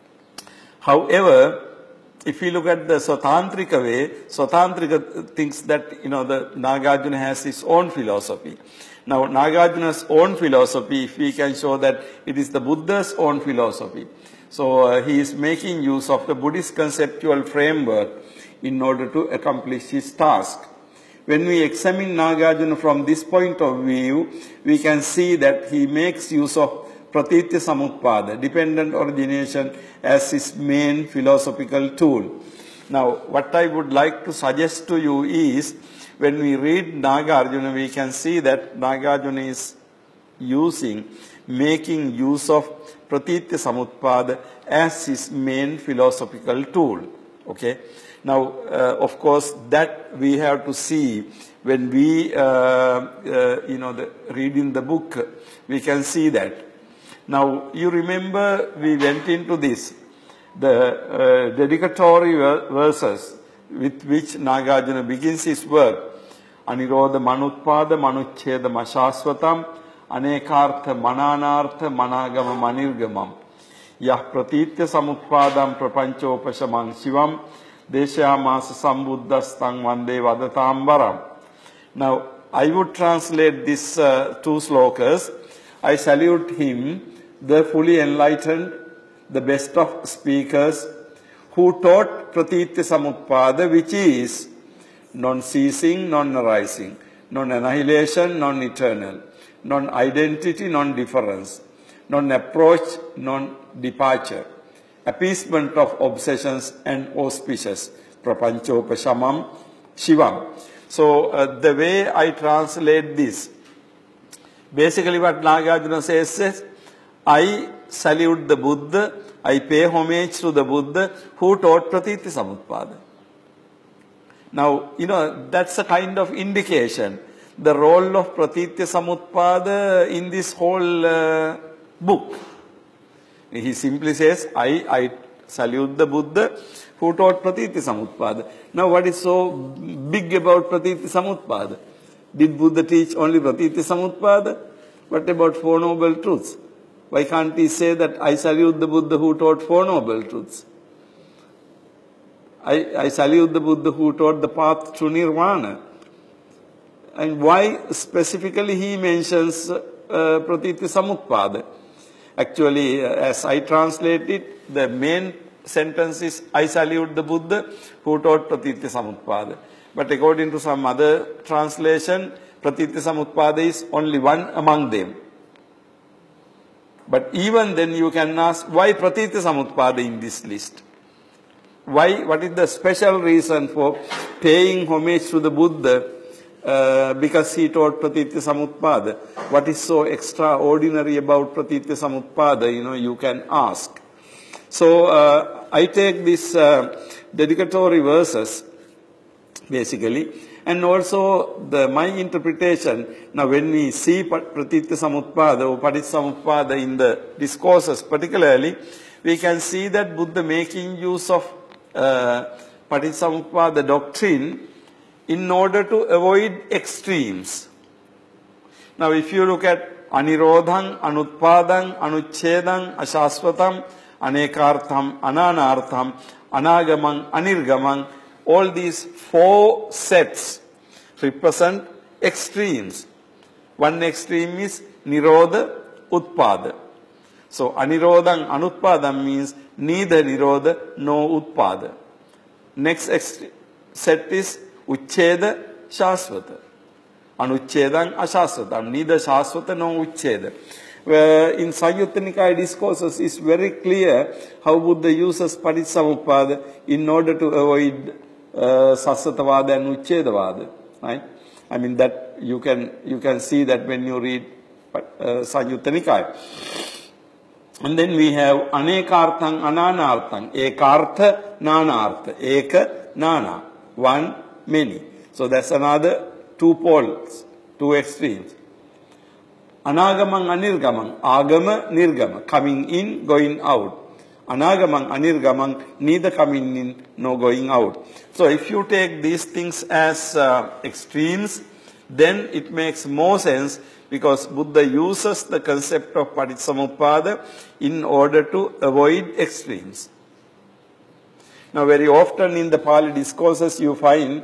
However, if we look at the Swatantrika way, Swatantrika thinks that, you know, the Nagarjuna has his own philosophy. Now, Nagarjuna's own philosophy, if we can show that it is the Buddha's own philosophy. So, uh, he is making use of the Buddhist conceptual framework in order to accomplish his task. When we examine Nagarjuna from this point of view, we can see that he makes use of Pratitya Samutpada, dependent origination, as his main philosophical tool. Now, what I would like to suggest to you is, when we read Nagarjuna, we can see that Nagarjuna is using, making use of Pratitya Samutpada as his main philosophical tool. Okay. Now, uh, of course, that we have to see when we, uh, uh, you know, the, read in the book, we can see that. Now, you remember we went into this, the uh, dedicatory verses with which Nagarjuna begins his work. Anirodha Manutpada Manuchcheda Mashasvatam Anekartha Mananartha Managama Manirgamam Yah Pratitya Samutpadam Prapanchopashamang Shivam Deshyamasa Sambuddhastang Vande Vadatambaram. Now, I would translate these uh, two slokas. I salute him, the fully enlightened, the best of speakers, who taught Pratitya Samutpada, which is non-ceasing, non-arising, non-annihilation, non-eternal, non-identity, non-difference, non-approach, non-departure, appeasement of obsessions and auspicious, prapanchopashamam shivam. So uh, the way I translate this, basically what Nagarjuna says is, I salute the Buddha, I pay homage to the Buddha who taught Pratitya Samutpada. Now, you know, that's a kind of indication, the role of Pratitya Samutpada in this whole uh, book. He simply says, I, I salute the Buddha who taught Pratitya Samutpada. Now, what is so big about Pratitya Samutpada? Did Buddha teach only Pratitya Samutpada? What about Four Noble Truths? Why can't he say that I salute the Buddha who taught Four Noble Truths? I, I salute the Buddha who taught the path to Nirvana. And why specifically he mentions uh, Pratitya Samutpada? Actually, uh, as I translate it, the main sentence is, I salute the Buddha who taught Pratitya Samutpada. But according to some other translation, Pratitya Samutpada is only one among them. But even then you can ask, why Pratitya Samutpada in this list? Why? What is the special reason for paying homage to the Buddha uh, because he taught Pratitya Samutpada? What is so extraordinary about Pratitya Samutpada? You know, you can ask. So uh, I take these uh, dedicatory verses basically. And also the, my interpretation, now when we see Pratitya Samutpada or Paticca in the discourses particularly, we can see that Buddha making use of uh, Paticca doctrine in order to avoid extremes. Now if you look at Anirodham, Anutpadam, Anuchedam, Ashasvatam, Anekartham, Ananartham, Anagamam, Anirgamam, all these four sets represent extremes. One extreme is Nirodha, Utpada. So Anirodham, Anutpadam means neither Nirodha nor Utpada. Next set is Uchcheda, Shasvata. Anuchedam, Ashasvatam, neither Shasvata nor Uchcheda. Where in Samyutta Nikaya discourses is very clear how Buddha uses Paticca in order to avoid uh, Sassatavada and Uchchedavada. Right? I mean that you can you can see that when you read uh, Samyutta Nikaya. And then we have Anekartham, Ananartham, Ekartha, Nanartha, Eka, Nana, one, many. So that's another two poles, two extremes. Anagamam, Anirgamam, Agama, Nirgama, coming in, going out. Anagamam, Anirgamam, neither coming in nor going out. So if you take these things as uh, extremes, then it makes more sense because Buddha uses the concept of Paticca in order to avoid extremes. Now very often in the Pali discourses you find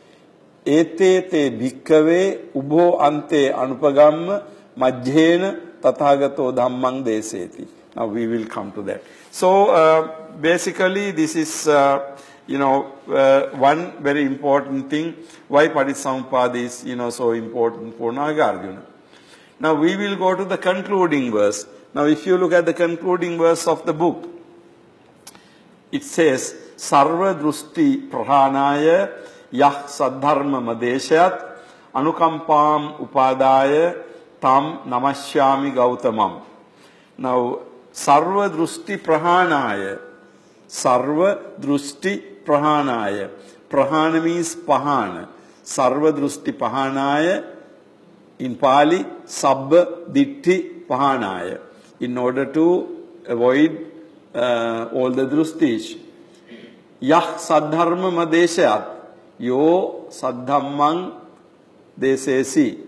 Ete te bhikkhave ubho ante anupagamma majjhena tathagato dhammang deseti. Now we will come to that. So uh, basically this is uh, you know uh, one very important thing why Paticca is you know so important for Nagarjuna. Now we will go to the concluding verse. Now if you look at the concluding verse of the book, it says Sarva Drusti Prahanaya Yah Saddharma Madeshayat Anukampam Upadaya Tam Namashyami Gautamam. Now Sarva Drusti Prahanaya. Sarva Drusti Prahanaya. Prahana means Pahana. Sarva Drusti Pahanaya. In Pali, Sabba Ditti Pahanaya. In order to avoid uh, all the drustis. Yah Saddharma Madeshayat. Yo Saddhammang Desesi.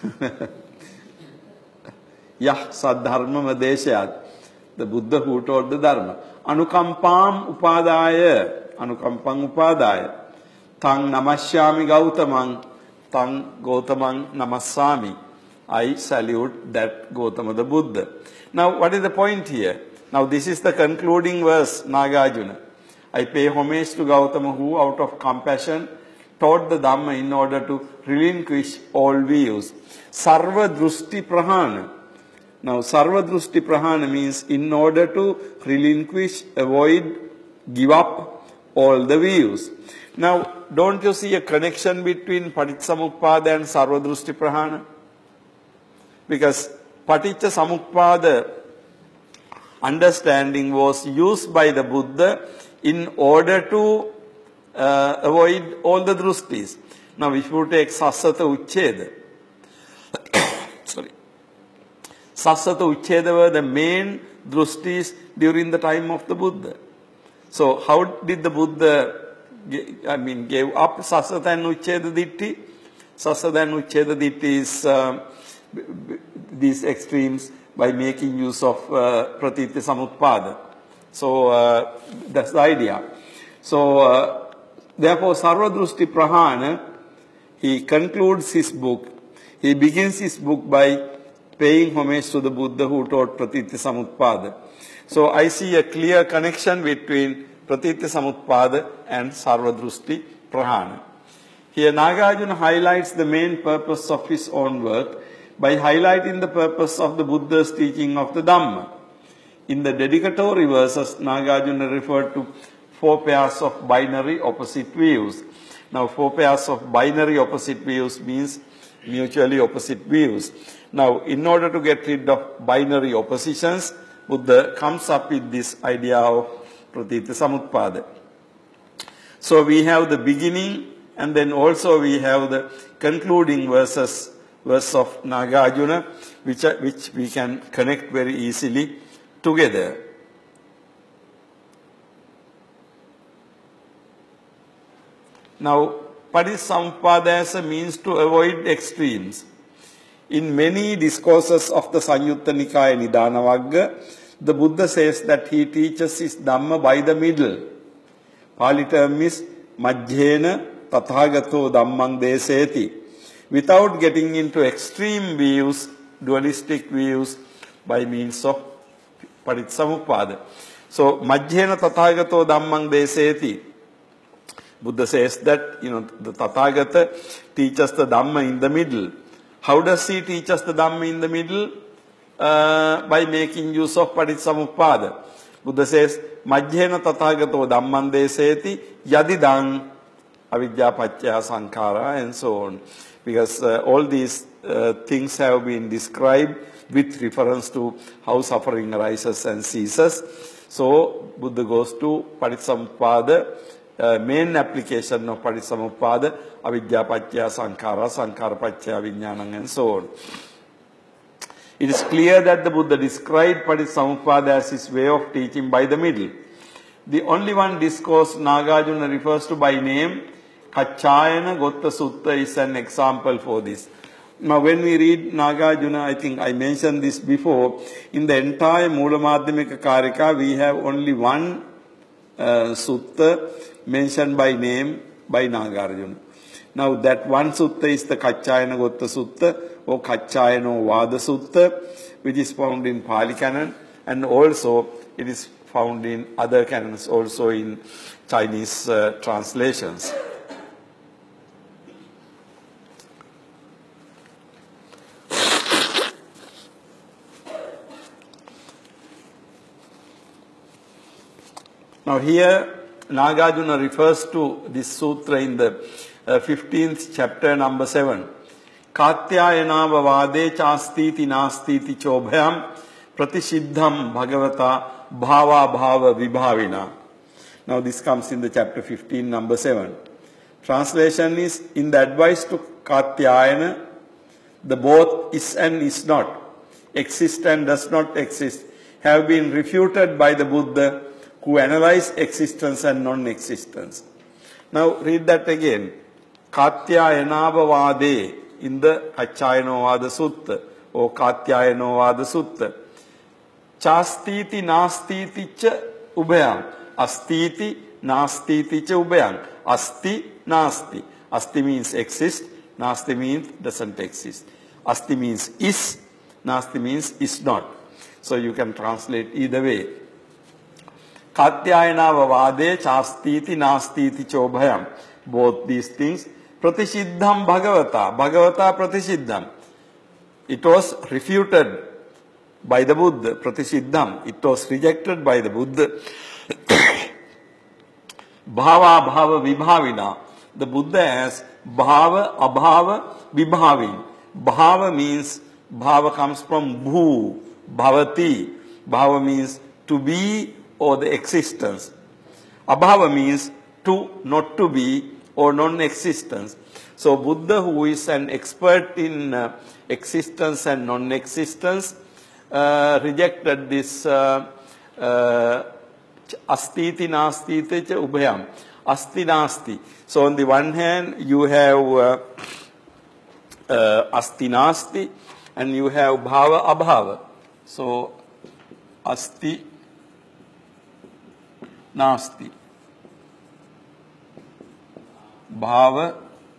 Yah Saddharma Madeshayat. The Buddha who taught the Dharma. Anukampam Upadaya. Anukampam Upadaya. Tang Namashyami Gautamang. Tang Gautamang Namassami. I salute that Gautama the Buddha. Now what is the point here? Now this is the concluding verse, Nagarjuna. I pay homage to Gautama who out of compassion taught the Dhamma in order to relinquish all views. Sarva Drusti Prahana. Now Sarva Drusti Prahana means in order to relinquish, avoid, give up all the views. Now don't you see a connection between Paticca and Sarva Drusti Prahana? Because Paticca Samuppada understanding was used by the Buddha in order to uh, avoid all the drustis. Now if you take Sassata Uchcheda, sorry, Sassata Uchcheda were the main drustis during the time of the Buddha. So how did the Buddha I mean, gave up Sassata and Uchcheda Ditti? Sassata and Uchcheda Ditti is uh, these extremes by making use of uh, Pratitya Samutpada. So uh, that's the idea. So uh, therefore Sarva Drusti Prahana, he concludes his book. He begins his book by paying homage to the Buddha who taught Pratitya Samutpada. So I see a clear connection between Pratitya Samutpada and Sarva Drusti Prahana. Here Nagarjuna highlights the main purpose of his own work by highlighting the purpose of the Buddha's teaching of the Dhamma. In the dedicatory verses, Nagarjuna referred to four pairs of binary opposite views. Now four pairs of binary opposite views means mutually opposite views. Now in order to get rid of binary oppositions, Buddha comes up with this idea of Pratitya Samutpada. So we have the beginning And then also we have the concluding verses, verse of Nagarjuna, which, are, which we can connect very easily together. Now, Patissamuppada as a means to avoid extremes. In many discourses of the Sanyutta Nikaya Nidana-vagga, the Buddha says that he teaches his Dhamma by the middle. Pali term is Majjhena Tathagato Dhammang Deseti. Without getting into extreme views, dualistic views, by means of Patissamuppada. So, Majjhena Tathagato Dhammang Deseti. Buddha says that, you know, the Tathagata teaches the Dhamma in the middle. How does he teach us the Dhamma in the middle? Uh, by making use of Patissamuppada. Buddha says, Majjhena Tathagato Dhamman Deseti Yadidang Avidya Paccaya Sankhara, and so on. Because uh, all these uh, things have been described with reference to how suffering arises and ceases. So, Buddha goes to Patissamuppada. Uh, main application of Patissamuppada, Avidya Paccaya Sankhara, Sankhara Paccaya Vijnanam, and so on. It is clear that the Buddha described Patissamuppada as his way of teaching by the middle. The only one discourse Nagarjuna refers to by name, Kachayana Gotta Sutta, is an example for this. Now, when we read Nagarjuna, I think I mentioned this before, in the entire Mula Madhyamika Karika, we have only one uh, sutta mentioned by name by Nagarjuna. Now, that one sutta is the Kachayana Gotta Sutta or Kachayano Vada Sutta, which is found in Pali Canon, and also it is found in other canons, also in Chinese uh, translations. Now here, Nagarjuna refers to this sutra in the uh, fifteenth chapter, number seven. Katyayanava vade chastiti nastiti chobhayam pratisiddham bhagavata bhava bhava vibhavina. Now this comes in the chapter fifteen, number seven. Translation is, in the advice to Katyayana, the both is and is not, exist and does not exist, have been refuted by the Buddha, who analyzed existence and non-existence. Now read that again. Katyayanava vade, in the Kachayanovada Sutta or Katyayanovada Sutta. Chastiti nastiti cha ubhayam. Astiti nastiti cha ubhayam. Asti nasti. Asti means exist. Nasti means doesn't exist. Asti means is. Nasti means is not. So you can translate either way. Katyayanava vade chastiti nastiti chobhayam. Both these things. Pratisiddham bhagavata. Bhagavata pratisiddham. It was refuted by the Buddha. Pratisiddham. It was rejected by the Buddha. Bhava bhava vibhavina. The Buddha has bhava, abhava, vibhavin. Bhava means, bhava comes from bhu, bhavati. Bhava means to be or the existence. Abhava means to, not to be, or non-existence. So Buddha, who is an expert in uh, existence and non-existence, uh, rejected this uh, uh, astiti nastiti cha ubhayam. Asti nasti. So on the one hand, you have uh, uh, asti nasti, and you have bhava abhava. So asti nasti. Bhava,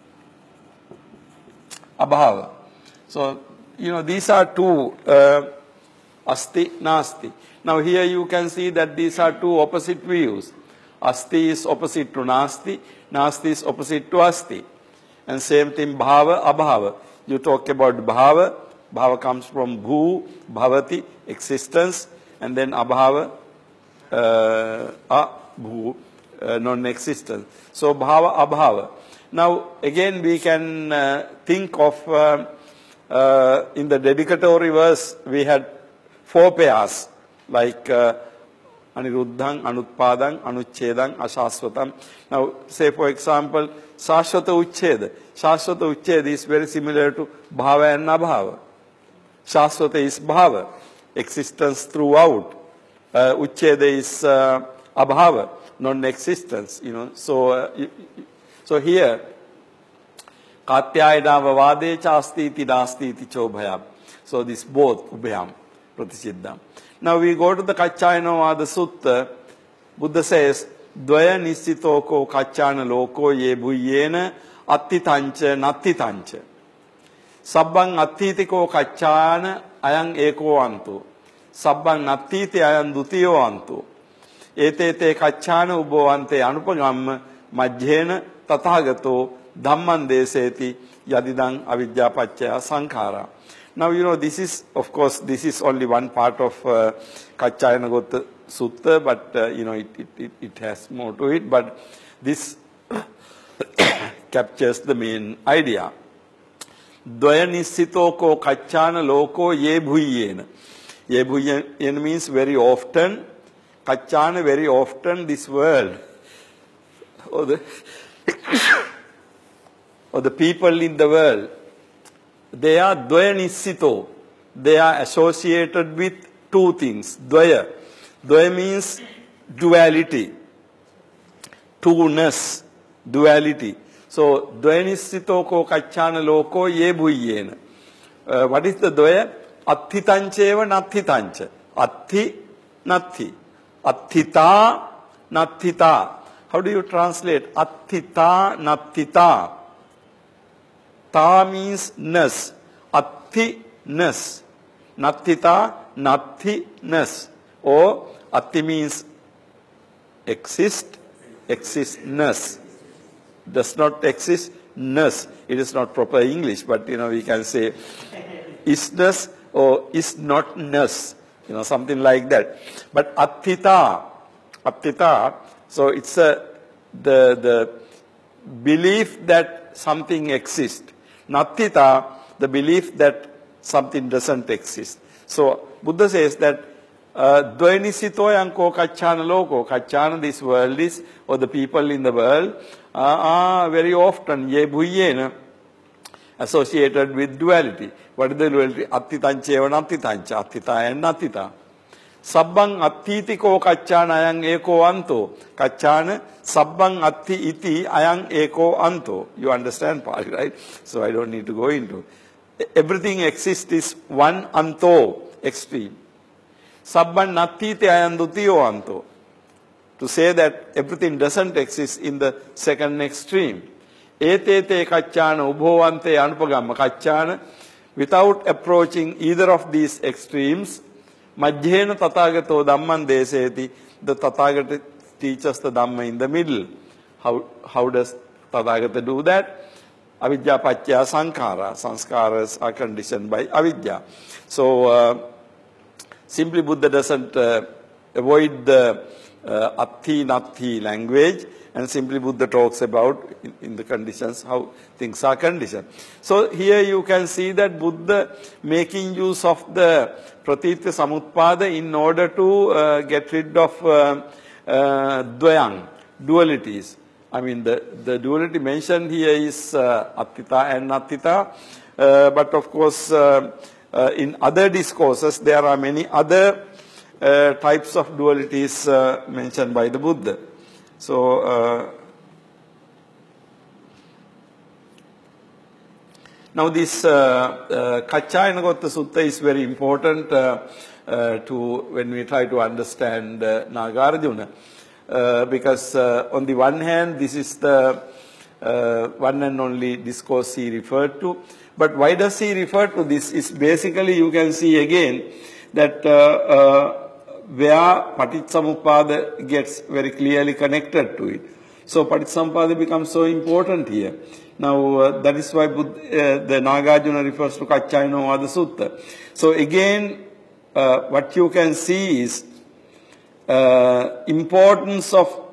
abhava. So, you know, these are two, uh, asti, nasti. Now here you can see that these are two opposite views. Asti is opposite to nasti, nasti is opposite to asti. And same thing, bhava, abhava. You talk about bhava, bhava comes from bhu, bhavati, existence, and then abhava, uh, abhu, uh, non-existence. So bhava, abhava. Now again we can uh, think of, uh, uh, in the dedicatory verse we had four pairs, like uh, aniruddham, anutpadam, anuchedam, ashasvatam. Now, say for example, Shashvata Uchcheda. Shashvata Uchcheda is very similar to Bhava and Abhava. Shashvata is Bhava, existence throughout. Uh, Uchcheda is uh, Abhava, non-existence, you know. So, uh, so here, Katyayana vade chasti iti nasti iti chobhayam. So this both, ubhyam, pratisiddham. Now we go to the Katyayana Vada Sutta. Buddha says, Dvaya nisitoko kacchana loko ye bhuyyena attitancha nattitancha. Sabbang attitiko kacchana ayang eko antu. Sabbang nattiti ayang dutiyo antu. Ete te kacchana ubhavante anupagamma majjhena tathagato dhamman deseti yadidang avidya paccaya sankhara. Now, you know, this is, of course, this is only one part of uh, Kaccayana Gotta Sutta, but, uh, you know, it, it, it has more to it. But this captures the main idea. Dvaya nisitoko kacchana loko ye bhuyyena. Ye bhuyyena means very often. Kacchana, very often, this world. Or the, or the people in the world. They are dvaya nisito. They are associated with two things. Dvaya. Dvaya means duality. Two-ness. Duality. So, dvaya nisito ko kacchana loko ye bhuyyena. Uh, what is the dvaya? Athitancheva nathitancha. Athi, nathi. Athita, nathita. How do you translate? Athita, nathita. Ta means ness. Athi, ness. Nathita, nathiness. Or Athi means exist, existness. Does not exist, ness. It is not proper English, but you know, we can say isness or is notness. You know, something like that. But Athita, Athita, so it's a, the, the belief that something exists. Nathita, the belief that something doesn't exist. So, Buddha says that Dvainisito yanko kacchana loko, kacchana, this world is, or the people in the world, uh, are very often, ye bhuyyena, associated with duality. What is the duality? Attitancheva nattitancha, attita and nattita. Sabbang attitiko kacchana ayang eko anto. Kacchana, sabbang atti iti ayang eko anto. You understand part, right? So I don't need to go into. Everything exists is one anto, extreme. Sabbang nattiti ayang dutiyo anto. To say that everything doesn't exist in the second extreme. Etete kacchana ubhovante anupagamma. Kacchana, without approaching either of these extremes, Majjhena Tathagato Dhamman Deseti, the Tathagata teaches the Dhamma in the middle. How, how does Tathagata do that? Avidya Paccaya Sankhara. Sanskaras are conditioned by avidya. So, uh, simply Buddha doesn't uh, avoid the uh, Athi Nathi language, and simply Buddha talks about in, in the conditions how things are conditioned. So here you can see that Buddha making use of the Pratitya Samutpada in order to uh, get rid of uh, uh, dvayang, dualities. I mean the, the duality mentioned here is uh, Attita and Nattita, uh, but of course uh, uh, in other discourses there are many other uh, types of dualities uh, mentioned by the Buddha. So, uh, now this uh, uh, Kaccayana Gotta Sutta is very important uh, uh, to when we try to understand uh, Nagarjuna, uh, because uh, on the one hand this is the uh, one and only discourse he referred to, but why does he refer to this? Is basically you can see again that uh, uh, where Paticcasamuppada gets very clearly connected to it. So Paticcasamuppada becomes so important here. Now uh, that is why Buddha, uh, the Nagarjuna refers to Kaccayana Vada Sutta. So again, uh, what you can see is uh, importance of,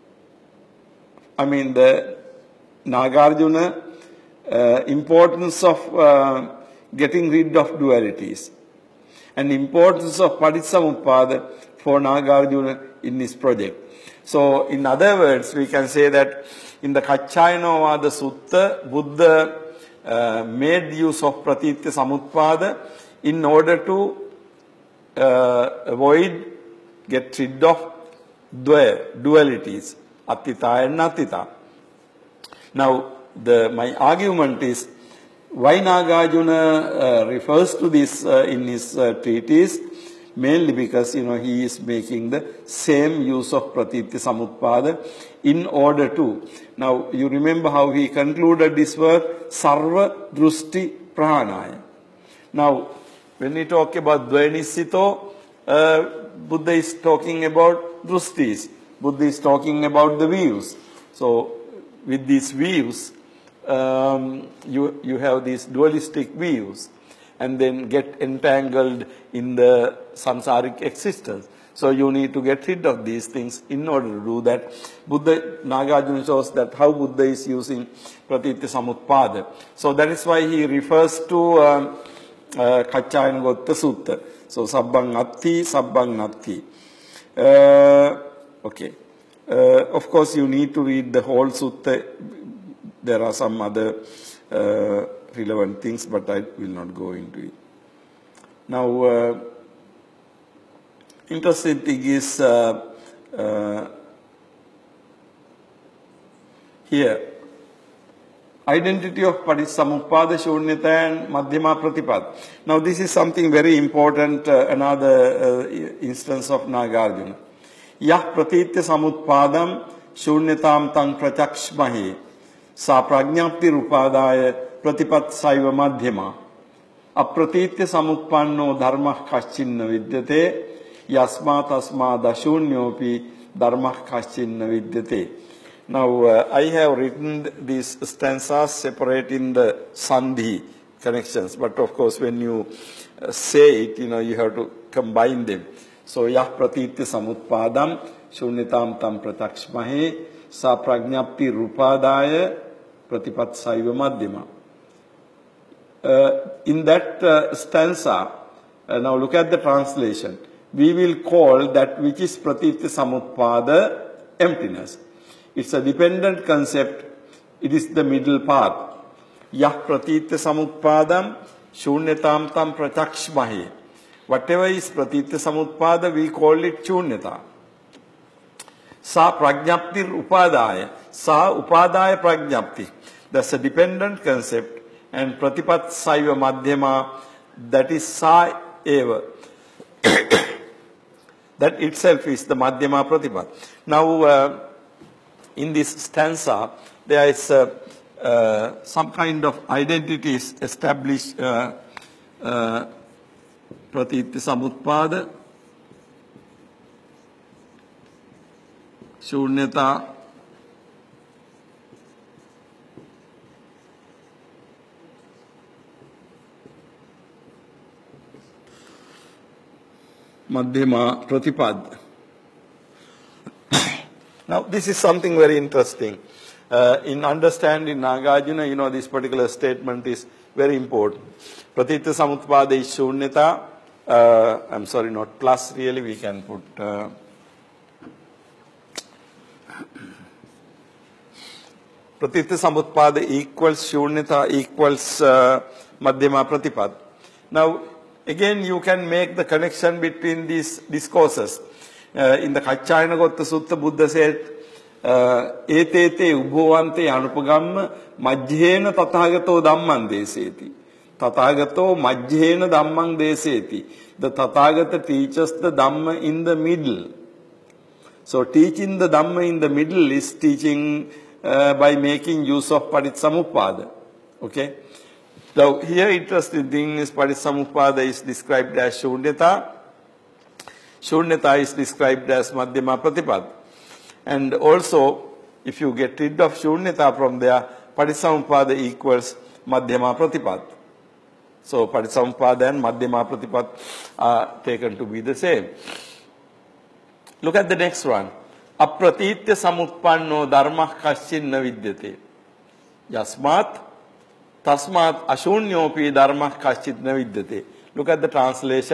I mean the Nagarjuna, uh, importance of uh, getting rid of dualities. And importance of Paticcasamuppada for Nagarjuna in this project. So, in other words, we can say that in the Kaccayana Sutta, Buddha uh, made use of Pratitya Samutpada in order to uh, avoid, get rid of dvaya, dualities, Attita and Nattita. Now, the, my argument is, why Nagarjuna uh, refers to this uh, in his uh, treatise? Mainly because, you know, he is making the same use of Pratitya Samutpada in order to. Now, you remember how he concluded this work? Sarva Drusti Prahanaya. Now, when we talk about Dvayanisito, uh, Buddha is talking about Drustis. Buddha is talking about the views. So, with these views, um, you, you have these dualistic views, and then get entangled in the samsaric existence. So you need to get rid of these things. In order to do that, Buddha, Nagarjuna shows that how Buddha is using Pratitya Samutpada. So that is why he refers to um, uh, Kaccayana Gotta Sutta. So Sabbang Atti, Sabbang Natti. Uh, okay. Uh, of course, you need to read the whole sutta. There are some other uh, relevant things, but I will not go into it. Now, uh, interesting thing is uh, uh, here, identity of Paticamuppada, Shunyata and Madhyama Pratipad. Now, this is something very important, uh, another uh, instance of Nagarjuna. Yah Pratitya Samutpadam Shunyatam Tang Prachakshmahe Sa Pragnapti Rupadaya Pratipat Saiva Madhyama Apratitya Samutpanno Dharmah Kaschinna Vidyate Yasma Tasma Dashunyopi Dharmah Kaschinna Vidyate. Now, uh, I have written these stanzas separate in the Sandhi connections, but of course, when you uh, say it, you know, you have to combine them. So, Yah Pratitya Samutpadam Shunyatam Tam Pratakshmahe Sa Pragnapti Rupadaya Pratipat Saiva Madhyama. Uh, in that uh, stanza, uh, now look at the translation. We will call that which is Pratitya Samutpada emptiness. It's a dependent concept. It is the middle path. Yah Pratitya Samutpadam Shunyatam Tam Pratakshmahe. Whatever is Pratitya Samutpada, we call it Shunyata. Sa Pragnapti Upadaya. Sa Upadaya Pragnapti. That's a dependent concept. And Pratipat Saiva Madhyama, that is Sa Eva. That itself is the Madhyama Pratipat. Now, uh, in this stanza, there is uh, uh, some kind of identities established. Uh, uh, Pratitya Samutpada, Shunyata, Madhyama Pratipad. Now, this is something very interesting. Uh, in understanding Nagarjuna, you know, this particular statement is very important. Pratitya Samutpada is Shunyata. Uh, I'm sorry, not plus really, we can put uh, Pratitya Samutpada equals Shunyata equals uh, Madhyama Pratipad. Now, again, you can make the connection between these discourses. Uh, in the Kaccayana Gotta Sutta, Buddha said, Etete ubhovante anupagamma majjhena tathagato dhamman deseti. Tathagato majjhena dhammang deseti. The Tathagata teaches the Dhamma in the middle. So teaching the Dhamma in the middle is teaching uh, by making use of Paticamuppada. Okay? Now here interesting thing is Paticamuppada is described as Shunyata. Shunyata is described as Madhyama Pratipad. And also, if you get rid of Shunyata from there, Paticamuppada equals Madhyama Pratipad. So, Paticamuppada and Madhyama Pratipad are taken to be the same. Look at the next one. Apratitya samutpanno dharmah kaschinna vidyate. Yasmat tasmat ashunyopi dharmah kaschinna vidyate. Look at the translation.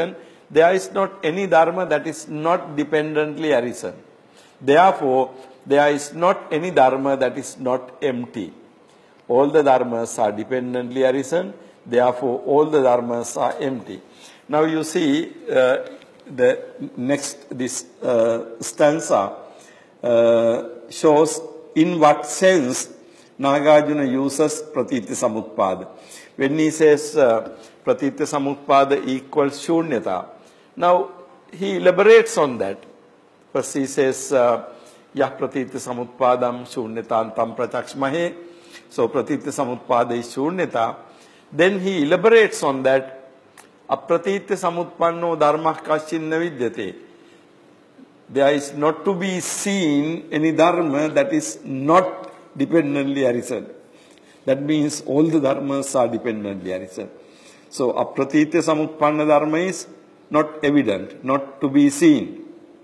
there is not any dharma that is not dependently arisen. Therefore, there is not any dharma that is not empty. All the dharmas are dependently arisen, therefore all the dharmas are empty. Now you see uh, the next, this uh, stanza uh, shows in what sense Nagarjuna uses Pratitya Samutpada. When he says uh, Pratitya Samutpada equals Shunyata, now he elaborates on that. First he says, uh, Yah Pratitya Samutpadam Shunyatantam Pratyakshmahe. So Pratitya Samutpada is Shunyata. Then he elaborates on that. Apratitya Samutpanno Dharmah Kaschinna Vidyate. There is not to be seen any dharma that is not dependently arisen. That means all the dharmas are dependently arisen. So Apratitya Samutpanna dharma is not evident, not to be seen.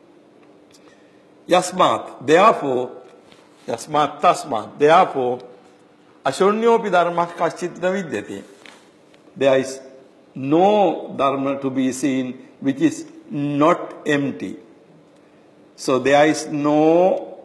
Yasmat, therefore, Yasmat Tasmat, therefore, Ashunyopi dharmah kaschitna vidyate. There is no dharma to be seen which is not empty. So there is no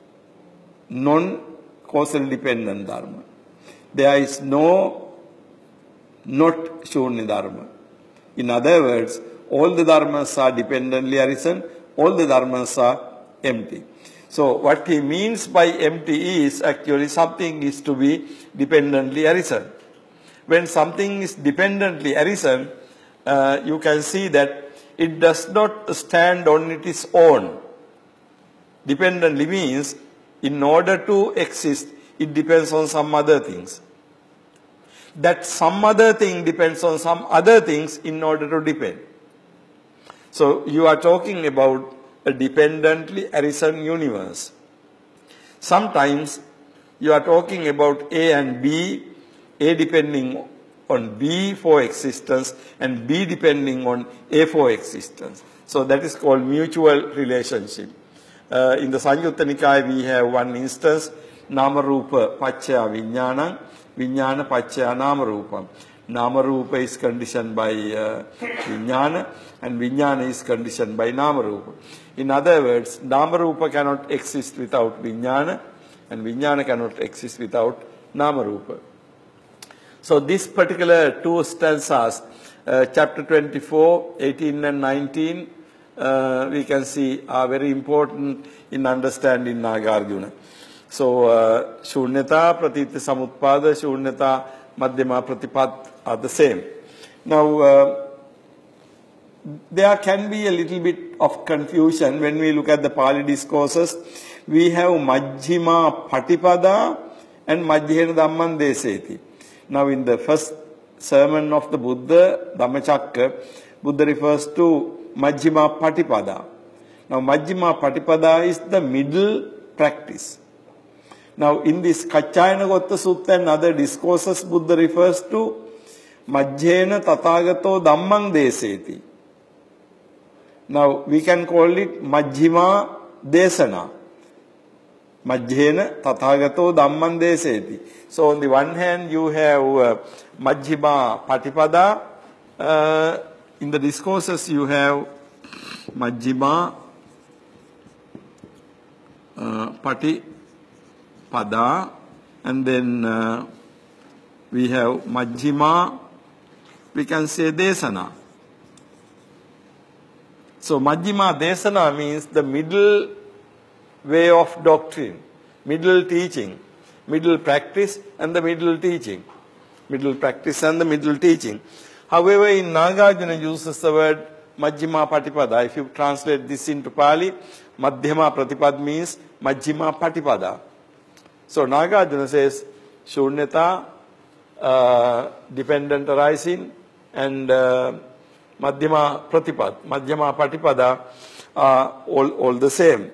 non-causal dependent dharma. There is no not shunya dharma. In other words, all the dharmas are dependently arisen, all the dharmas are empty. So what he means by empty is actually something is to be dependently arisen. When something is dependently arisen, uh, you can see that it does not stand on its own. Dependently means in order to exist, it depends on some other things. That some other thing depends on some other things in order to depend. So you are talking about a dependently arisen universe. Sometimes you are talking about A and B, A depending on B for existence and B depending on A for existence. So that is called mutual relationship. Uh, in the Sanyutta Nikaya we have one instance, Nama Rupa Pachya Vijnana, Vijnana Pachya Nama Rupam. Nama Rupa is conditioned by uh, Vijnana and Vijnana is conditioned by Nama Rupa. In other words, Nama Rupa cannot exist without Vijnana and Vijnana cannot exist without Nama Rupa. So this particular two stanzas, uh, chapter twenty-four, eighteen and nineteen, uh, we can see are very important in understanding Nagarjuna. So uh, Shunyata, Pratitya Samutpada, Shunyata, Madhyama Pratipad are the same. Now, uh, there can be a little bit of confusion when we look at the Pali discourses. We have Majjhima Patipada and Majjhena Dhamman Deseti. Now, in the first sermon of the Buddha, Dhammacakka, Buddha refers to Majjhima Patipada. Now, Majjhima Patipada is the middle practice. Now, in this Kaccayana Gotta Sutta and other discourses, Buddha refers to Majjhena Tathagato Dhammang Deseti. Now, we can call it Majjhima Desana. Majjhena Tathagato Dhammang Deseti. So, on the one hand, you have uh, Majjhima Patipada. Uh, in the discourses, you have Majjhima uh, Patipada. Pada, and then uh, we have Majjhima, we can say Desana. So Majjhima Desana means the middle way of doctrine, middle teaching, middle practice and the middle teaching. Middle practice and the middle teaching. However, in Nagarjuna uses the word Majjhima Patipada. If you translate this into Pali, Madhyama Pratipad means Majjhima Patipada. So Nagarjuna says Shunyata, uh, dependent arising, and uh, Madhyama Pratipad, Madhyama Patipada are all, all the same.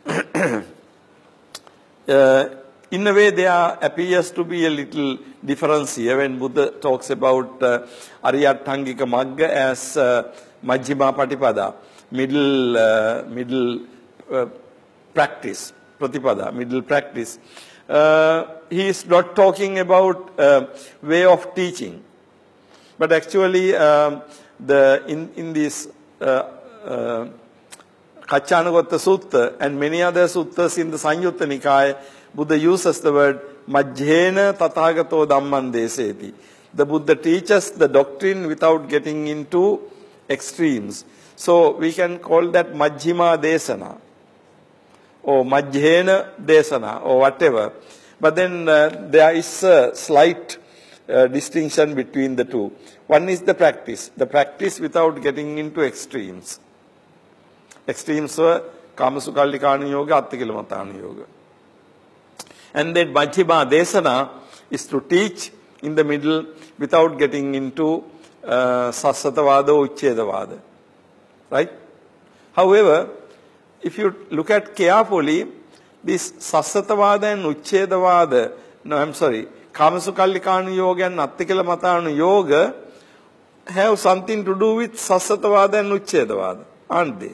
uh, in a way, there appears to be a little difference here when Buddha talks about uh, Aryathangika Magga as uh, Majjhima Patipada, middle, uh, middle uh, practice, Pratipada, middle practice. Uh, he is not talking about uh, way of teaching, but actually um, the in in this uh, uh, Kacchanagotta Sutta and many other suttas in the Sanyutta Nikaya, Buddha uses the word Majjhena Tathagato Dhamman Deseti. The Buddha teaches the doctrine without getting into extremes. So we can call that Majjhima Desana or Majjhena Desana or whatever. But then uh, there is a slight uh, distinction between the two. One is the practice. The practice without getting into extremes. Extremes were Kamasukallika Yoga, Atthakila Yoga. And then Majjhima Desana is to teach in the middle without getting into uh, Sassatavada or Uchchedavada. Right? However, if you look at carefully, this Sassatavada and Uchchedavada, no, I'm sorry, Kamasukallika Yoga and Atthakila Matana Yoga have something to do with Sassatavada and Uchchedavada, aren't they?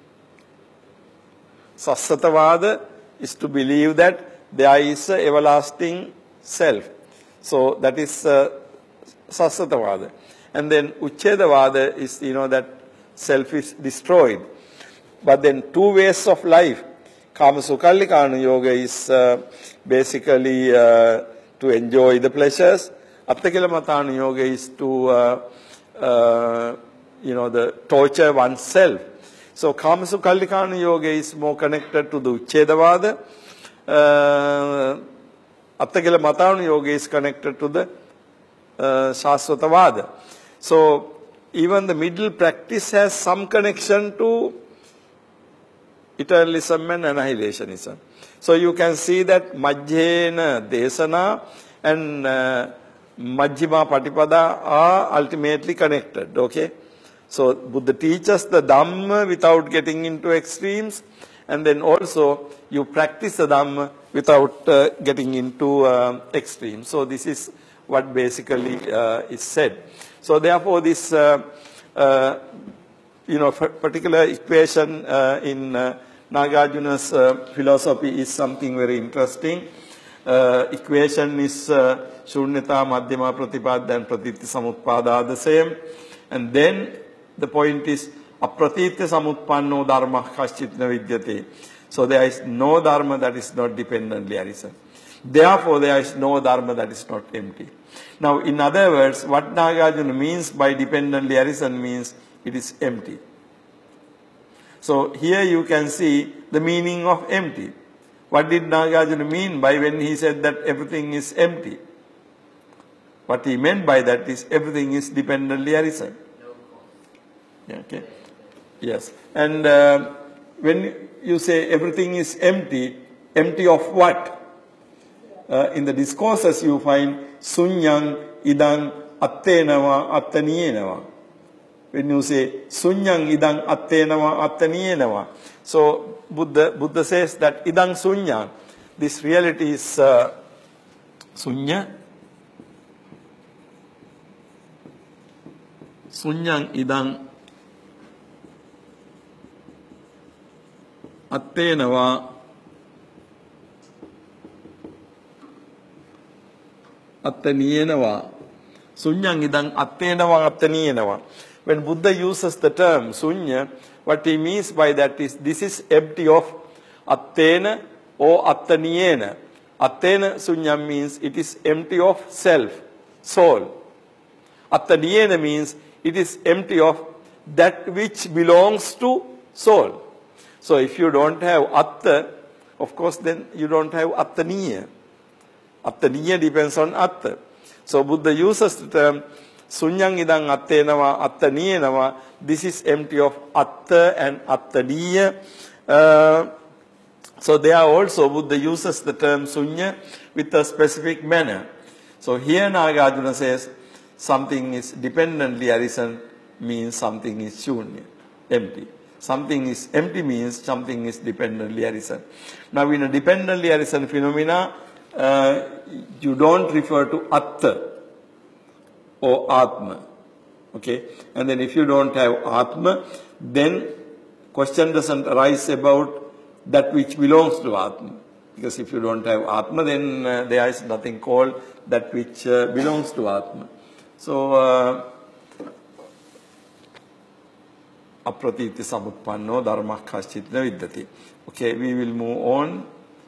Sassatavada is to believe that there is an everlasting self. So that is uh, Sassatavada. And then Uchchedavada is, you know, that self is destroyed. But then two ways of life. Kamasukallika Yoga is uh, basically uh, to enjoy the pleasures. Atthakila Matana Yoga is to, uh, uh, you know, the torture oneself. So Kamasukallika Yoga is more connected to the Uchchedavada. Uh, Atthakila Matana Yoga is connected to the uh, Shasvatavada. So even the middle practice has some connection to eternalism and annihilationism. So you can see that Majjhena Desana and uh, Majjhima Patipada are ultimately connected. Okay? So Buddha teaches the Dhamma without getting into extremes, and then also you practice the Dhamma without uh, getting into uh, extremes. So this is what basically uh, is said. So therefore this uh, uh, you know particular equation uh, in uh, Nagarjuna's uh, philosophy is something very interesting. Uh, equation is uh, Shunyata, Madhyama, Pratipadda and Pratitya Samutpada are the same. And then the point is Apratitya Samutpanno Dharma Kaschit na Vidyate. So there is no Dharma that is not dependently arisen. Therefore there is no Dharma that is not empty. Now in other words, what Nagarjuna means by dependently arisen means it is empty. So here you can see the meaning of empty. What did Nagarjuna mean by when he said that everything is empty? What he meant by that is everything is dependently arisen. Okay. Yes. And uh, when you say everything is empty, empty of what? Uh, in the discourses you find sunyang idang attenava attaniyenava. When you say sunyang idang attenava attaniyenava. So Buddha, Buddha says that idang sunyang, this reality is uh, sunya. Sunyang idang Attenava Attaniyenava. Sunyang idang Attenava Attaniyenava. When Buddha uses the term Sunya, what he means by that is this is empty of Attena or Attaniyena. Attena Sunya means it is empty of self, soul. Attaniyena means it is empty of that which belongs to soul. So if you don't have Atta, of course then you don't have Attaniya. Attaniya depends on Atta. So Buddha uses the term Sunyang idang attenava attaniyenava. This is empty of Atta and Attaniya. Uh, so there also Buddha uses the term Sunya with a specific manner. So here Nagarjuna says something is dependently arisen means something is shunya, empty. Something is empty means something is dependently arisen. Now in a dependently arisen phenomena, uh, you don't refer to Atta or Atma. Okay? And then if you don't have Atma, then question doesn't arise about that which belongs to Atma. Because if you don't have Atma, then uh, there is nothing called that which uh, belongs to Atma. So, uh, apratiti samutpanno dharma kaschit na viddati. Okay, we will move on.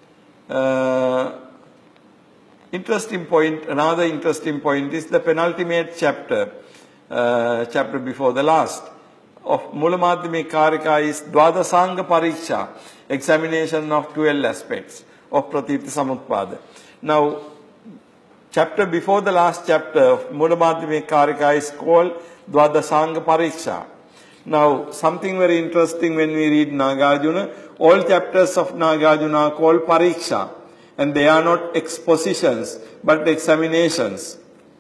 Uh, interesting point, another interesting point is the penultimate chapter, uh, chapter before the last of Mula Madhyamika Karika is Dwadasanga Pariksha, examination of twelve aspects of Pratiti Samutpada. Now, chapter before the last chapter of Mula Madhyamika Karika is called Dwadasanga Pariksha. Now, something very interesting when we read Nagarjuna, all chapters of Nagarjuna are called Pariksha, and they are not expositions, but examinations.